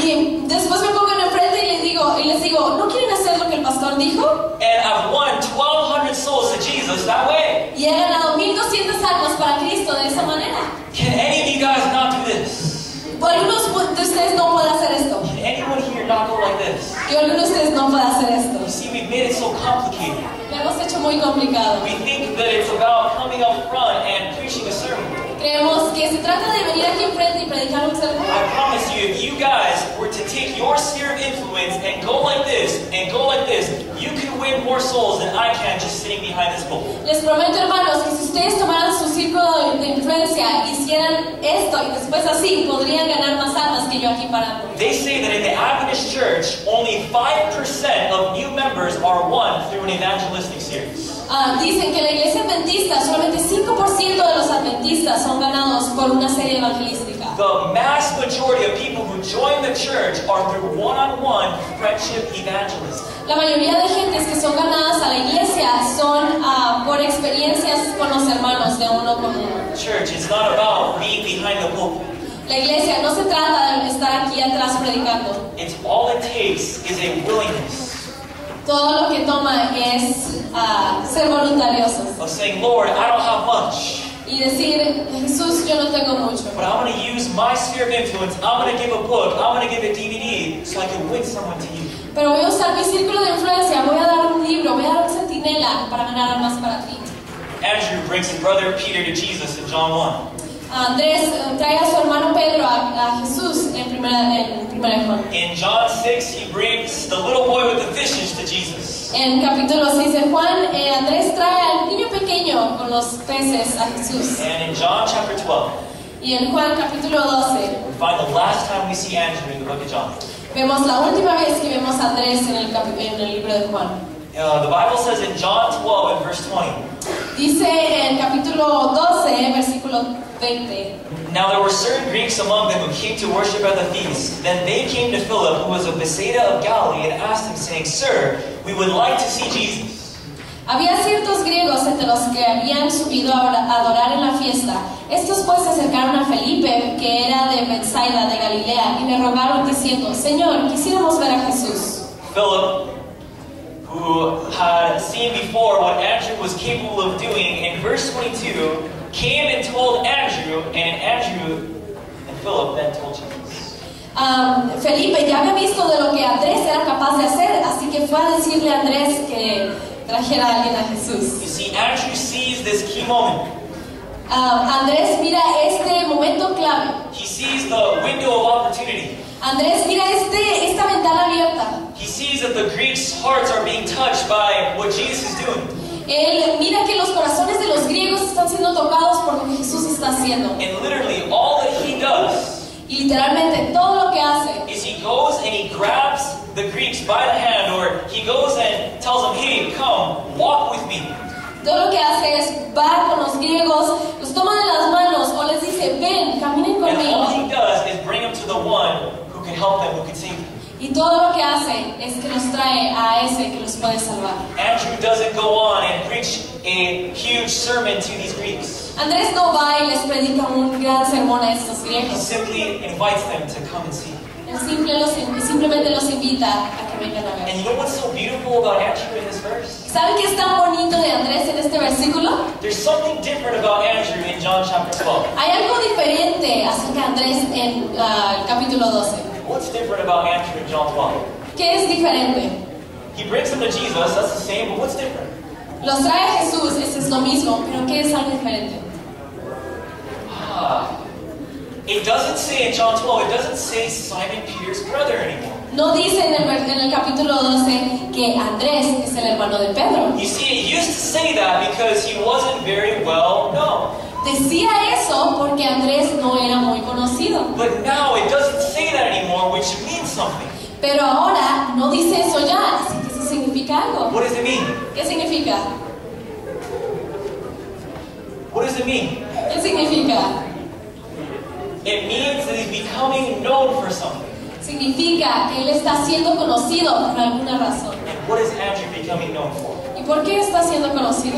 Y después me pongo en el frente y les digo, y les digo, ¿no quieren hacer lo que el pastor dijo? And I've won twelve hundred souls to Jesus that way. Y he ganado mil doscientas almas para Cristo de esa manera. Can any of you guys not do this? Algunos de ustedes no pueden hacer esto. Can anyone here not go like this? Y algunos de ustedes no pueden hacer esto. You see, we've made it so complicated. Lo hemos hecho muy complicado. We think that it's about coming up front and preaching a sermon. Creemos que se trata de venir aquí enfrente y predicar un sermón. I promise you, if you guys were to take your sphere of influence and go like this, and go like this, you could win more souls than I can just sitting behind this pulpit. Les prometo, hermanos, que si ustedes tomaran su círculo de influencia, hicieran esto y después así, podrían ganar más almas que yo aquí parando. They say that in the Adventist church, only five percent of new members are won through an evangelistic series. Uh, dicen que en la iglesia adventista solamente cinco por ciento de los adventistas son ganados por una serie evangelística. The mass majority of people who join the church are through one-on-one friendship evangelism. La mayoría de gentes que son ganadas a la iglesia son uh, por experiencias con los hermanos de uno con uno. Church, it's not about being behind the pulpit. La iglesia no se trata de estar aquí atrás predicando. It's all it takes is a willingness. Todo lo que toma es uh, ser voluntariosos. Of saying, Lord, I don't have much. Y decir, Jesús, yo no tengo mucho. But I'm going to use my sphere of influence. I'm going to give a book. I'm going to give a D V D so I can win someone to you. Pero voy a usar mi círculo de influencia. Voy a dar un libro. Voy a dar un centinela para ganar almas para ti. Andrew brings his brother Peter to Jesus in John one. Andrés trae a su hermano Pedro a, a Jesús en primera, en primera Juan. In John six, he brings the little boy with the fishes to Jesus. En capítulo seis de Juan, eh, Andrés trae al niño pequeño con los peces a Jesús. And in John chapter twelve, y en Juan capítulo doce, we find the last time we see Andrew in the book of John. Vemos la última vez que vemos a Andrés en el, en el libro de Juan. Uh, the Bible says in John twelve and verse twenty. Dice en capítulo doce, versículo veinte. Now there were certain Greeks among them who came to worship at the feast. Then they came to Philip, who was of Bethsaida of Galilee, and asked him, saying, Sir, we would like to see Jesus. Había ciertos griegos entre los que habían subido a adorar en la fiesta. Estos pues se acercaron a Felipe, que era de Bethsaida de Galilea, y le rogaron diciendo, Señor, quisiéramos ver a Jesús. Philip, who had seen before what Andrew was capable of doing, in verse twenty-two, came and told Andrew, and Andrew and Philip then told Jesus. Um, Felipe ya había visto de lo que Andrés era capaz de hacer, así que fue a decirle a Andrés que trajera a alguien a Jesús. You see, Andrew sees this key moment. Um, Andrés mira este momento clave. He sees the window of opportunity. Andrés mira este, esta ventana abierta. He sees that the Greeks' hearts are being touched by what Jesus is doing. Él mira que los corazones de los griegos están siendo tocados por lo que Jesús está haciendo. And literally, all that he does y literalmente todo lo que hace is he goes and he grabs the Greeks by the hand, or he goes and tells them, hey, come, walk with me. Todo lo que hace es va con los griegos, los toma de las manos o les dice, ven, caminen conmigo. And all he does is bring them to the one who can help them, who can save them. Y todo lo que hace es que los trae a ese que los puede salvar. Andrew doesn't go on and preach a huge sermon to these Greeks. Andrés no va y les predica un gran sermón a estos He griegos. simply invites them to come and see. Él simple los, simplemente los invita a que vengan a ver. And you know what's so beautiful about Andrew in this verse? ¿Saben qué es tan bonito de Andrés en este versículo? There's something different about Andrew in John chapter twelve. Hay algo diferente acerca de Andrés en uh, el capítulo doce. What's different about Andrew in John twelve? ¿Qué es diferente? He brings them to Jesus, that's the same, but what's different? Los trae a Jesús, eso es lo mismo, pero ¿qué es algo diferente? Ah, it doesn't say in John twelve, it doesn't say Simon Peter's brother anymore. No dice en el, en el capítulo doce que Andrés es el hermano de Pedro. You see, it used to say that because he wasn't very well known. Decía eso porque Andrés no era muy conocido. But now it doesn't say that anymore, which means something. Pero ahora no dice eso ya, así que eso significa algo. What does it mean? ¿Qué significa? What does it mean? ¿Qué significa? It means that he's becoming known for something. Significa que él está siendo conocido por alguna razón. And what is Andrew becoming known for? ¿Y por qué está siendo conocido?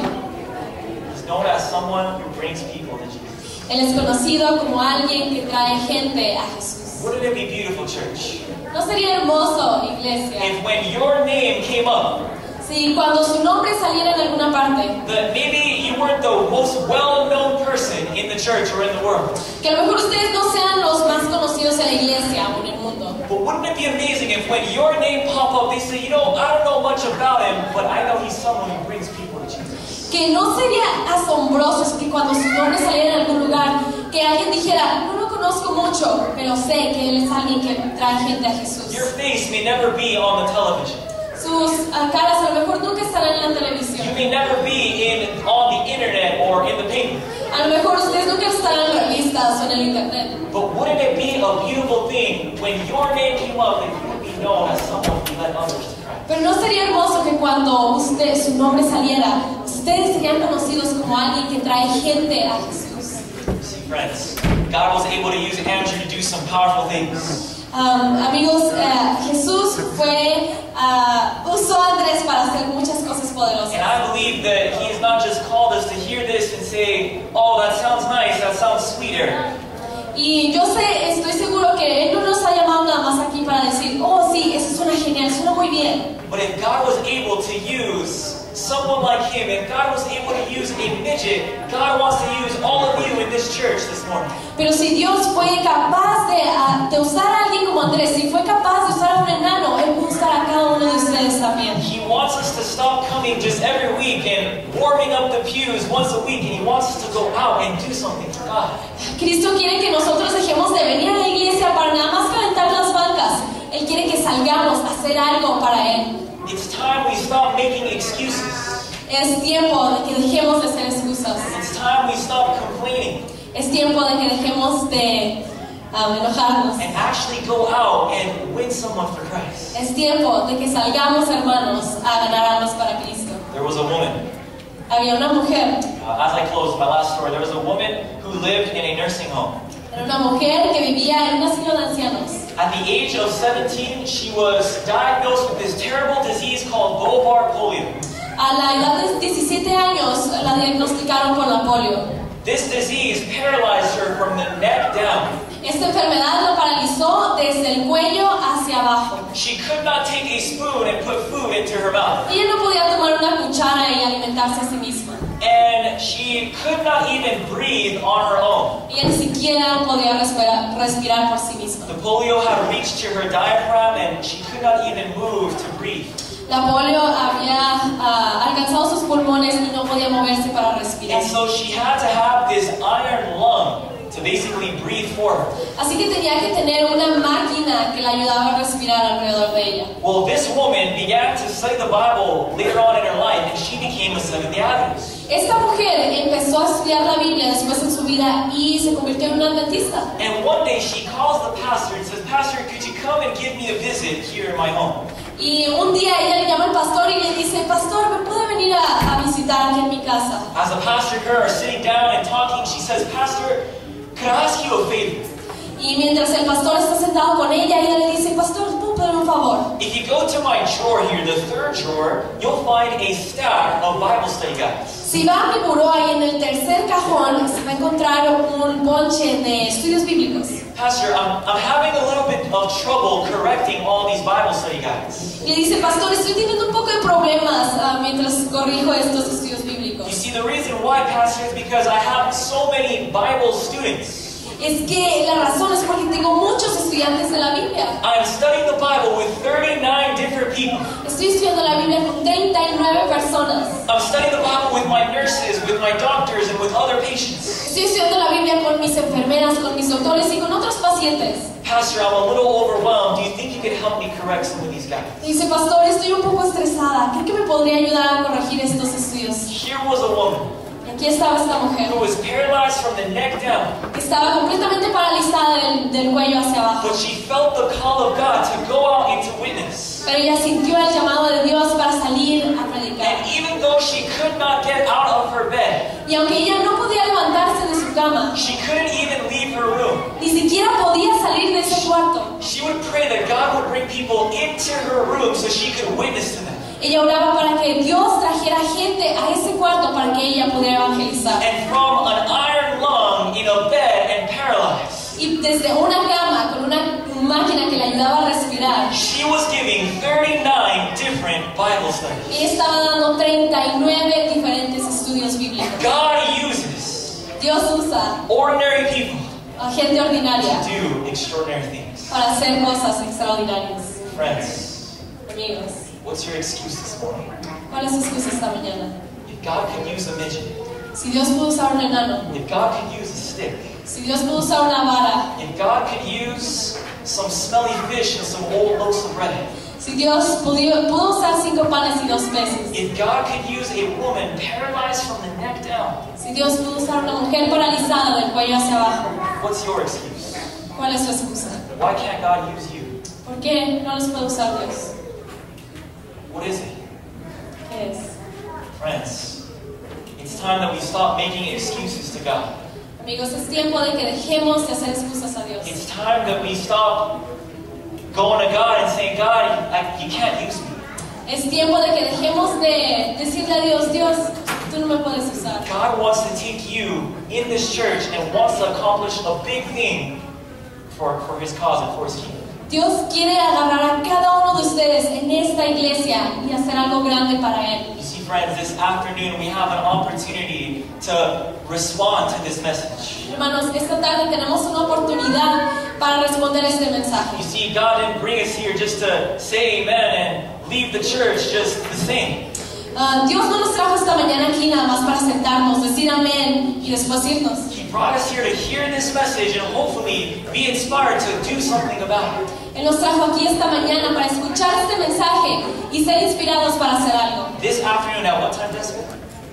He's known as someone who brings people to Jesus. Él es conocido como alguien que trae gente a Jesús. Wouldn't it be beautiful, church? ¿No sería hermoso, iglesia? If when your name came up, si cuando su nombre saliera en alguna parte, that maybe you weren't the most well-known person in the church or in the world. Que a lo mejor ustedes no sean los más conocidos en la iglesia o en el mundo. But wouldn't it be amazing if when your name popped up, they say, you know, I don't know much about him, but I know he's someone who brings people to Jesus. Que no sería asombroso que cuando su nombre saliera en algún lugar, que alguien dijera, no lo conozco mucho, pero sé que él es alguien que trae gente a Jesús. Your face may never be on the television. Sus uh, caras a lo mejor nunca estarán en la televisión. You may never be in on the internet or in the paper. A lo mejor ustedes nunca estarán en revistas o en el internet. But wouldn't it be a beautiful thing when your name came up that you would be known as someone who led others to Christ? Pero no sería hermoso que cuando usted, su nombre saliera, ustedes serían conocidos como alguien que trae gente a Jesús. See, friends, God was able to use Andrew to do some powerful things. Um, amigos, uh, Jesús fue, uh, usó a Andrés para hacer muchas cosas poderosas. And I believe that He has not just called us to hear this and say, oh, that sounds nice, that sounds sweet, Eric. Y yo sé, estoy seguro que Él no nos ha llamado nada más aquí para decir, oh sí, eso suena genial, suena muy bien. But if God was able to use someone like him, and God was able to use a midget, God wants to use all of you in this church this morning. Pero si Dios fue capaz de, uh, de usar a alguien como Andrés, si fue capaz de usar a un enano, Él puede usar a cada uno de ustedes también. He wants us to stop coming just every week and warming up the pews once a week, and He wants us to go out and do something for God. Cristo quiere que nosotros dejemos de venir a la iglesia para nada más calentar las bancas. Él quiere que salgamos a hacer algo para Él. It's time we stop making excuses. Es tiempo de que dejemos de hacer excusas. It's time we stop complaining. Es tiempo de que dejemos de um, enojarnos. And actually go out and win someone for Christ. Es tiempo de que salgamos, hermanos, a ganar almas para Cristo. There was a woman. Había una mujer. Uh, as I close my last story, there was a woman who lived in a nursing home. Era una mujer que vivía en un asilo de ancianos. At the age of seventeen, she was diagnosed with this terrible disease called bulbar polio. A la edad de diecisiete años la diagnosticaron con la polio. This disease paralyzed her from the neck down. Esta enfermedad la paralizó desde el cuello hacia abajo. She could not take a spoon and put food into her mouth. Ella no podía tomar una cuchara y alimentarse a sí misma. And she could not even breathe on her own. Ella ni siquiera podía respirar, respirar por sí misma. The polio had reached to her diaphragm and she could not even move to breathe. La polio había uh, alcanzado sus pulmones y no podía moverse para respirar. And so she had to have this iron lung to basically breathe for her. Así que tenía que tener una máquina que la ayudaba a respirar alrededor de ella. Well, this woman began to study the Bible later on in her life, and she became a Seventh-day Adventist. Esta mujer empezó a estudiar la Biblia después en su vida y se convirtió en una adventista. And one day she calls the pastor and says, "Pastor, could you come and give me a visit here in my home?" Y un día ella le llama al pastor y le dice, pastor, ¿me puede venir a, a visitar aquí en mi casa? As the pastor and her are sitting down and talking, she says, "Pastor, could I ask you a favor?" Y mientras el pastor está sentado con ella, ella le dice, pastor, ¿puedo pedir un favor? If you go to my drawer here, the third drawer, you'll find a stack of Bible study guides. Si va a mi buró ahí en el tercer cajón, se va a encontrar un bonche de estudios bíblicos. Pastor, I'm, I'm having a little bit of trouble correcting all these Bible study guides. Y le dice, pastor, estoy teniendo un poco de problemas uh, mientras corrijo estos estudios bíblicos. You see, the reason why, Pastor, is because I have so many Bible students. Es que la razón es porque tengo muchos estudiantes de la Biblia. I'm studying the Bible with thirty-nine different people. Estoy estudiando la Biblia con treinta y nueve personas. I'm studying the Bible with my nurses, with my doctors, and with other patients. Estoy estudiando la Biblia con mis enfermeras, con mis doctores y con otros pacientes. Pastor, I'm a little overwhelmed. Do you think you could help me correct some of these guys? Dice, pastor, estoy un poco estresada. ¿Cree que me podría ayudar a corregir estos estudios? Here was a woman Aquí estaba esta mujer. who was paralyzed from the neck down. Estaba completamente paralizada del, del cuello hacia abajo. But she felt the call of God to go out and to witness. Pero ella sintió el llamado de Dios para salir a predicar. And even though she could not get out of her bed, Y aunque ella no podía levantarse de su cama, she couldn't even leave her room. ni siquiera podía salir de ese cuarto. She would pray that God would bring people into her room so she could witness to them. Ella oraba para que Dios trajera gente a ese cuarto para que ella pudiera evangelizar. And from an iron lung in a bed and paralyzed, Y desde una cama con una máquina que le ayudaba a respirar, she was giving thirty-nine different Bible studies. ella estaba dando treinta y nueve diferentes estudios bíblicos. God uses Dios usa ordinary people a gente ordinaria to do extraordinary things. para hacer cosas extraordinarias. Friends, Amigos, what's your excuse this morning? ¿cuál es su excusa esta mañana? If God could use a midget, Si Dios pudo usar un enano, if God could use a stick, si Dios pudo usar una vara, if God could use some smelly fish and some old loaves of bread, si Dios pudo, pudo usar cinco panes y dos peces, if God could use a woman paralyzed from the neck down, si Dios pudo usar una mujer paralizada del cuello hacia abajo, what's your excuse? ¿cuál es su excusa? Why can't God use you? ¿Por qué no los puede usar Dios? What is it? ¿Qué es? Friends, it's time that we stop making excuses to God. Amigos, es tiempo de que dejemos de hacer excusas a Dios. It's time that we stop going to God and saying, God, I, you can't use me. Es tiempo de que dejemos de decirle a Dios, Dios, tú no me puedes usar. God wants to take you in this church and wants to accomplish a big thing for, for His cause and for His kingdom. Dios quiere agarrar a cada uno de ustedes en esta iglesia y hacer algo grande para Él. You see, friends, this afternoon we have an opportunity to respond to this message. Hermanos, esta tarde tenemos una oportunidad para responder este mensaje. You see, God didn't bring us here just to say amen and leave the church just the same. Uh, Dios no nos trajo esta mañana aquí nada más para sentarnos, decir amén y después irnos. He brought us here to hear this message and hopefully be inspired to do something about it. Él nos trajo aquí esta mañana para escuchar este mensaje y ser inspirados para hacer algo. This afternoon at what time, Jessica?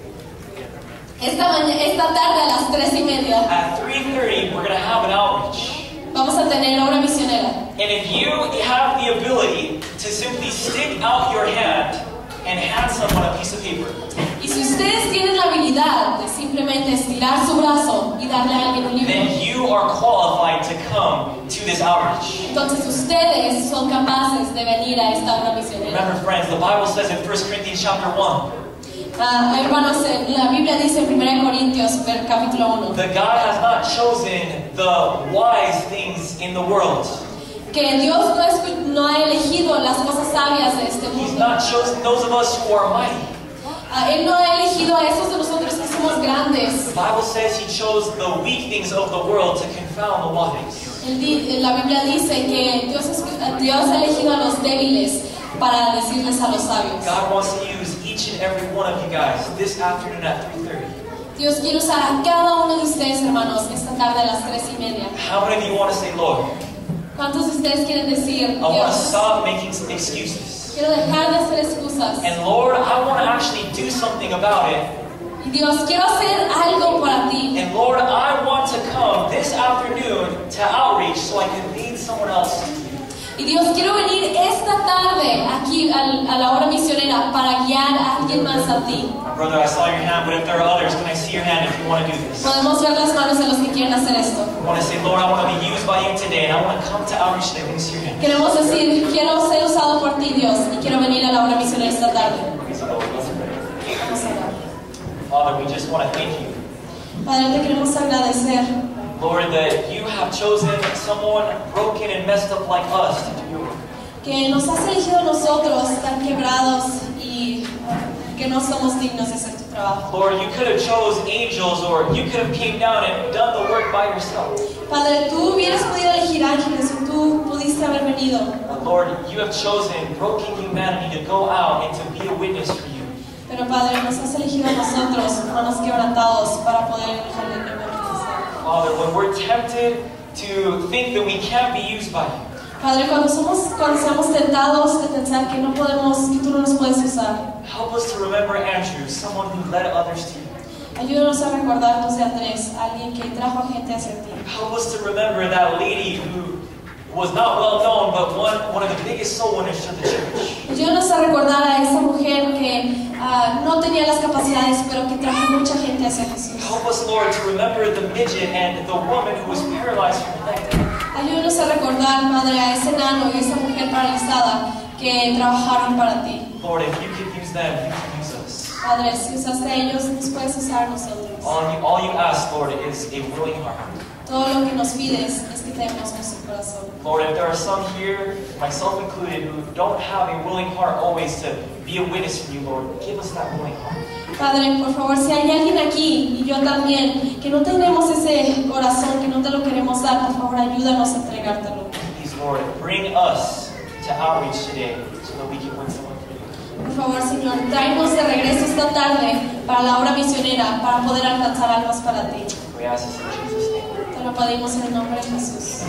Esta, mañana, esta tarde a las tres y media At three thirty, we're going to have an outreach. vamos a tener una misionera. And if you have the ability to simply stick out your hand and hand someone a piece of paper, Y si ustedes tienen la habilidad de simplemente estirar su brazo y darle a alguien un libro, then you are qualified to come to this outreach. entonces ustedes son capaces de venir a esta obra misionera. Remember, friends, the Bible says in First Corinthians chapter one, Ah, hermanos, la Biblia dice en primera Corintios capítulo uno that God has not chosen the wise things in the world. que Dios no, es, no ha elegido las cosas sabias de este He's mundo. not chosen those of us who are mighty. Ah, Él no ha elegido a esos de nosotros que somos grandes. The Bible says He chose the weak things of the world to confound the wise. Él di- La Biblia dice que Dios, es- Dios ha elegido a los débiles para decirles a los sabios. God wants to use each and every one of you guys this afternoon at three thirty. Dios quiere usar a cada uno de ustedes, hermanos, esta tarde a las tres y media. How many of you want to say, Lord, ¿Cuántos de ustedes quieren decir, I want to Dios, stop making excuses? quiero dejar de hacer excusas? And Lord, I want to actually do something about it. Y Dios, quiero hacer algo para ti. And Lord, I want to come this afternoon to outreach so I can lead someone else. Y Dios, quiero venir esta tarde aquí al- a la hora misionera para guiar a alguien más a ti. Brother, I saw your hand, but if there are others, can I see your hand if you want to do this? Podemos ver las manos de los que quieren hacer esto. I want to say, Lord, I want to be used by you today, and I want to come to outreach today. Let me see your hand. Queremos decir, quiero ser usado por ti, Dios, y quiero venir a la hora misionera esta tarde. Praise the Lord. Let's pray. Vamos a orar. Father, we just want to thank you, Padre, te queremos agradecer, Lord, that you have chosen someone broken and messed up like us to do your work. que nos has elegido a nosotros tan quebrados y que no somos dignos de hacer tu trabajo. Lord, you could have chose angels, or you could have came down and done the work by yourself. Padre, tú hubieras podido elegir ángeles o tú pudiste haber venido. But Lord, you have chosen broken humanity to go out and to be a witness for you. Pero Padre, nos has elegido a nosotros, humanos quebrantados, para poder dejarle el evangelizar. Father, when we're tempted to think that we can't be used by you, Padre, cuando somos, cuando seamos tentados de pensar que no podemos, que tú no nos puedes usar, help us to remember Andrew, someone who led others to you. ayúdanos a recordarnos de Andrés, alguien que trajo a gente hacia ti. Help us to remember that lady who was not well known, but one, one of the biggest soul winners to the church. Ayúdanos a recordar a esa mujer que uh, no tenía las capacidades, pero que trajo mucha gente hacia Jesús. Help us, Lord, to remember the midget and the woman who was paralyzed from the neck down. Ayúdanos a recordar, Padre, a ese enano y a esa mujer paralizada que trabajaron para ti. Lord, Lord, if you could use them, you can use us. Padre, si usaste a ellos, nos puedes usar a nosotros. All you, all you ask, Lord, is a willing heart. Todo lo que nos pides es que demos nuestro corazón. Lord, if there are some here, myself included, who don't have a willing heart always to be a witness for you, Lord, give us that willing heart. Padre, por favor, si hay alguien aquí, y yo también, que no tenemos ese corazón, que no te lo queremos dar, por favor, ayúdanos a entregártelo. Please, Lord, bring us to outreach today so that we can win someone for you. Por favor, Señor, tráenos de regreso esta tarde para la obra misionera, para poder alcanzar almas para ti. We ask this in Jesus' name. Te lo pedimos en el nombre de Jesús.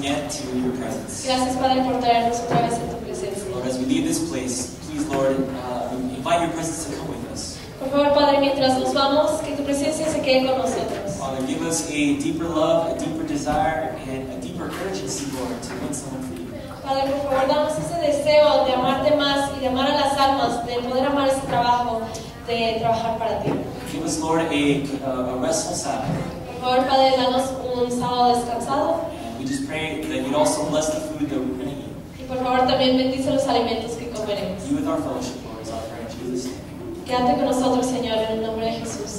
again to your presence. Gracias, Padre, por traernos otra vez en tu presencia. Lord, as we leave this place, please, Lord, uh, invite your presence to come with us. Por favor, Padre, mientras nos vamos, que tu presencia se quede con nosotros. Father, give us a deeper love, a deeper desire, and a deeper urgency, Lord, to win someone for you. Padre, por favor, danos ese deseo de amarte más y de amar a las almas, de poder amar ese trabajo, de trabajar para ti. Give us, Lord, a, uh, a restful Sabbath. Por favor, Padre, danos un sábado descansado. And we just pray that you'd also bless the food that we're going to eat. Y por favor, también bendice los alimentos que comeremos. You with our fellowship, Lord, is our prayer in Jesus' name. Quédate con nosotros, Señor, en el nombre de Jesús.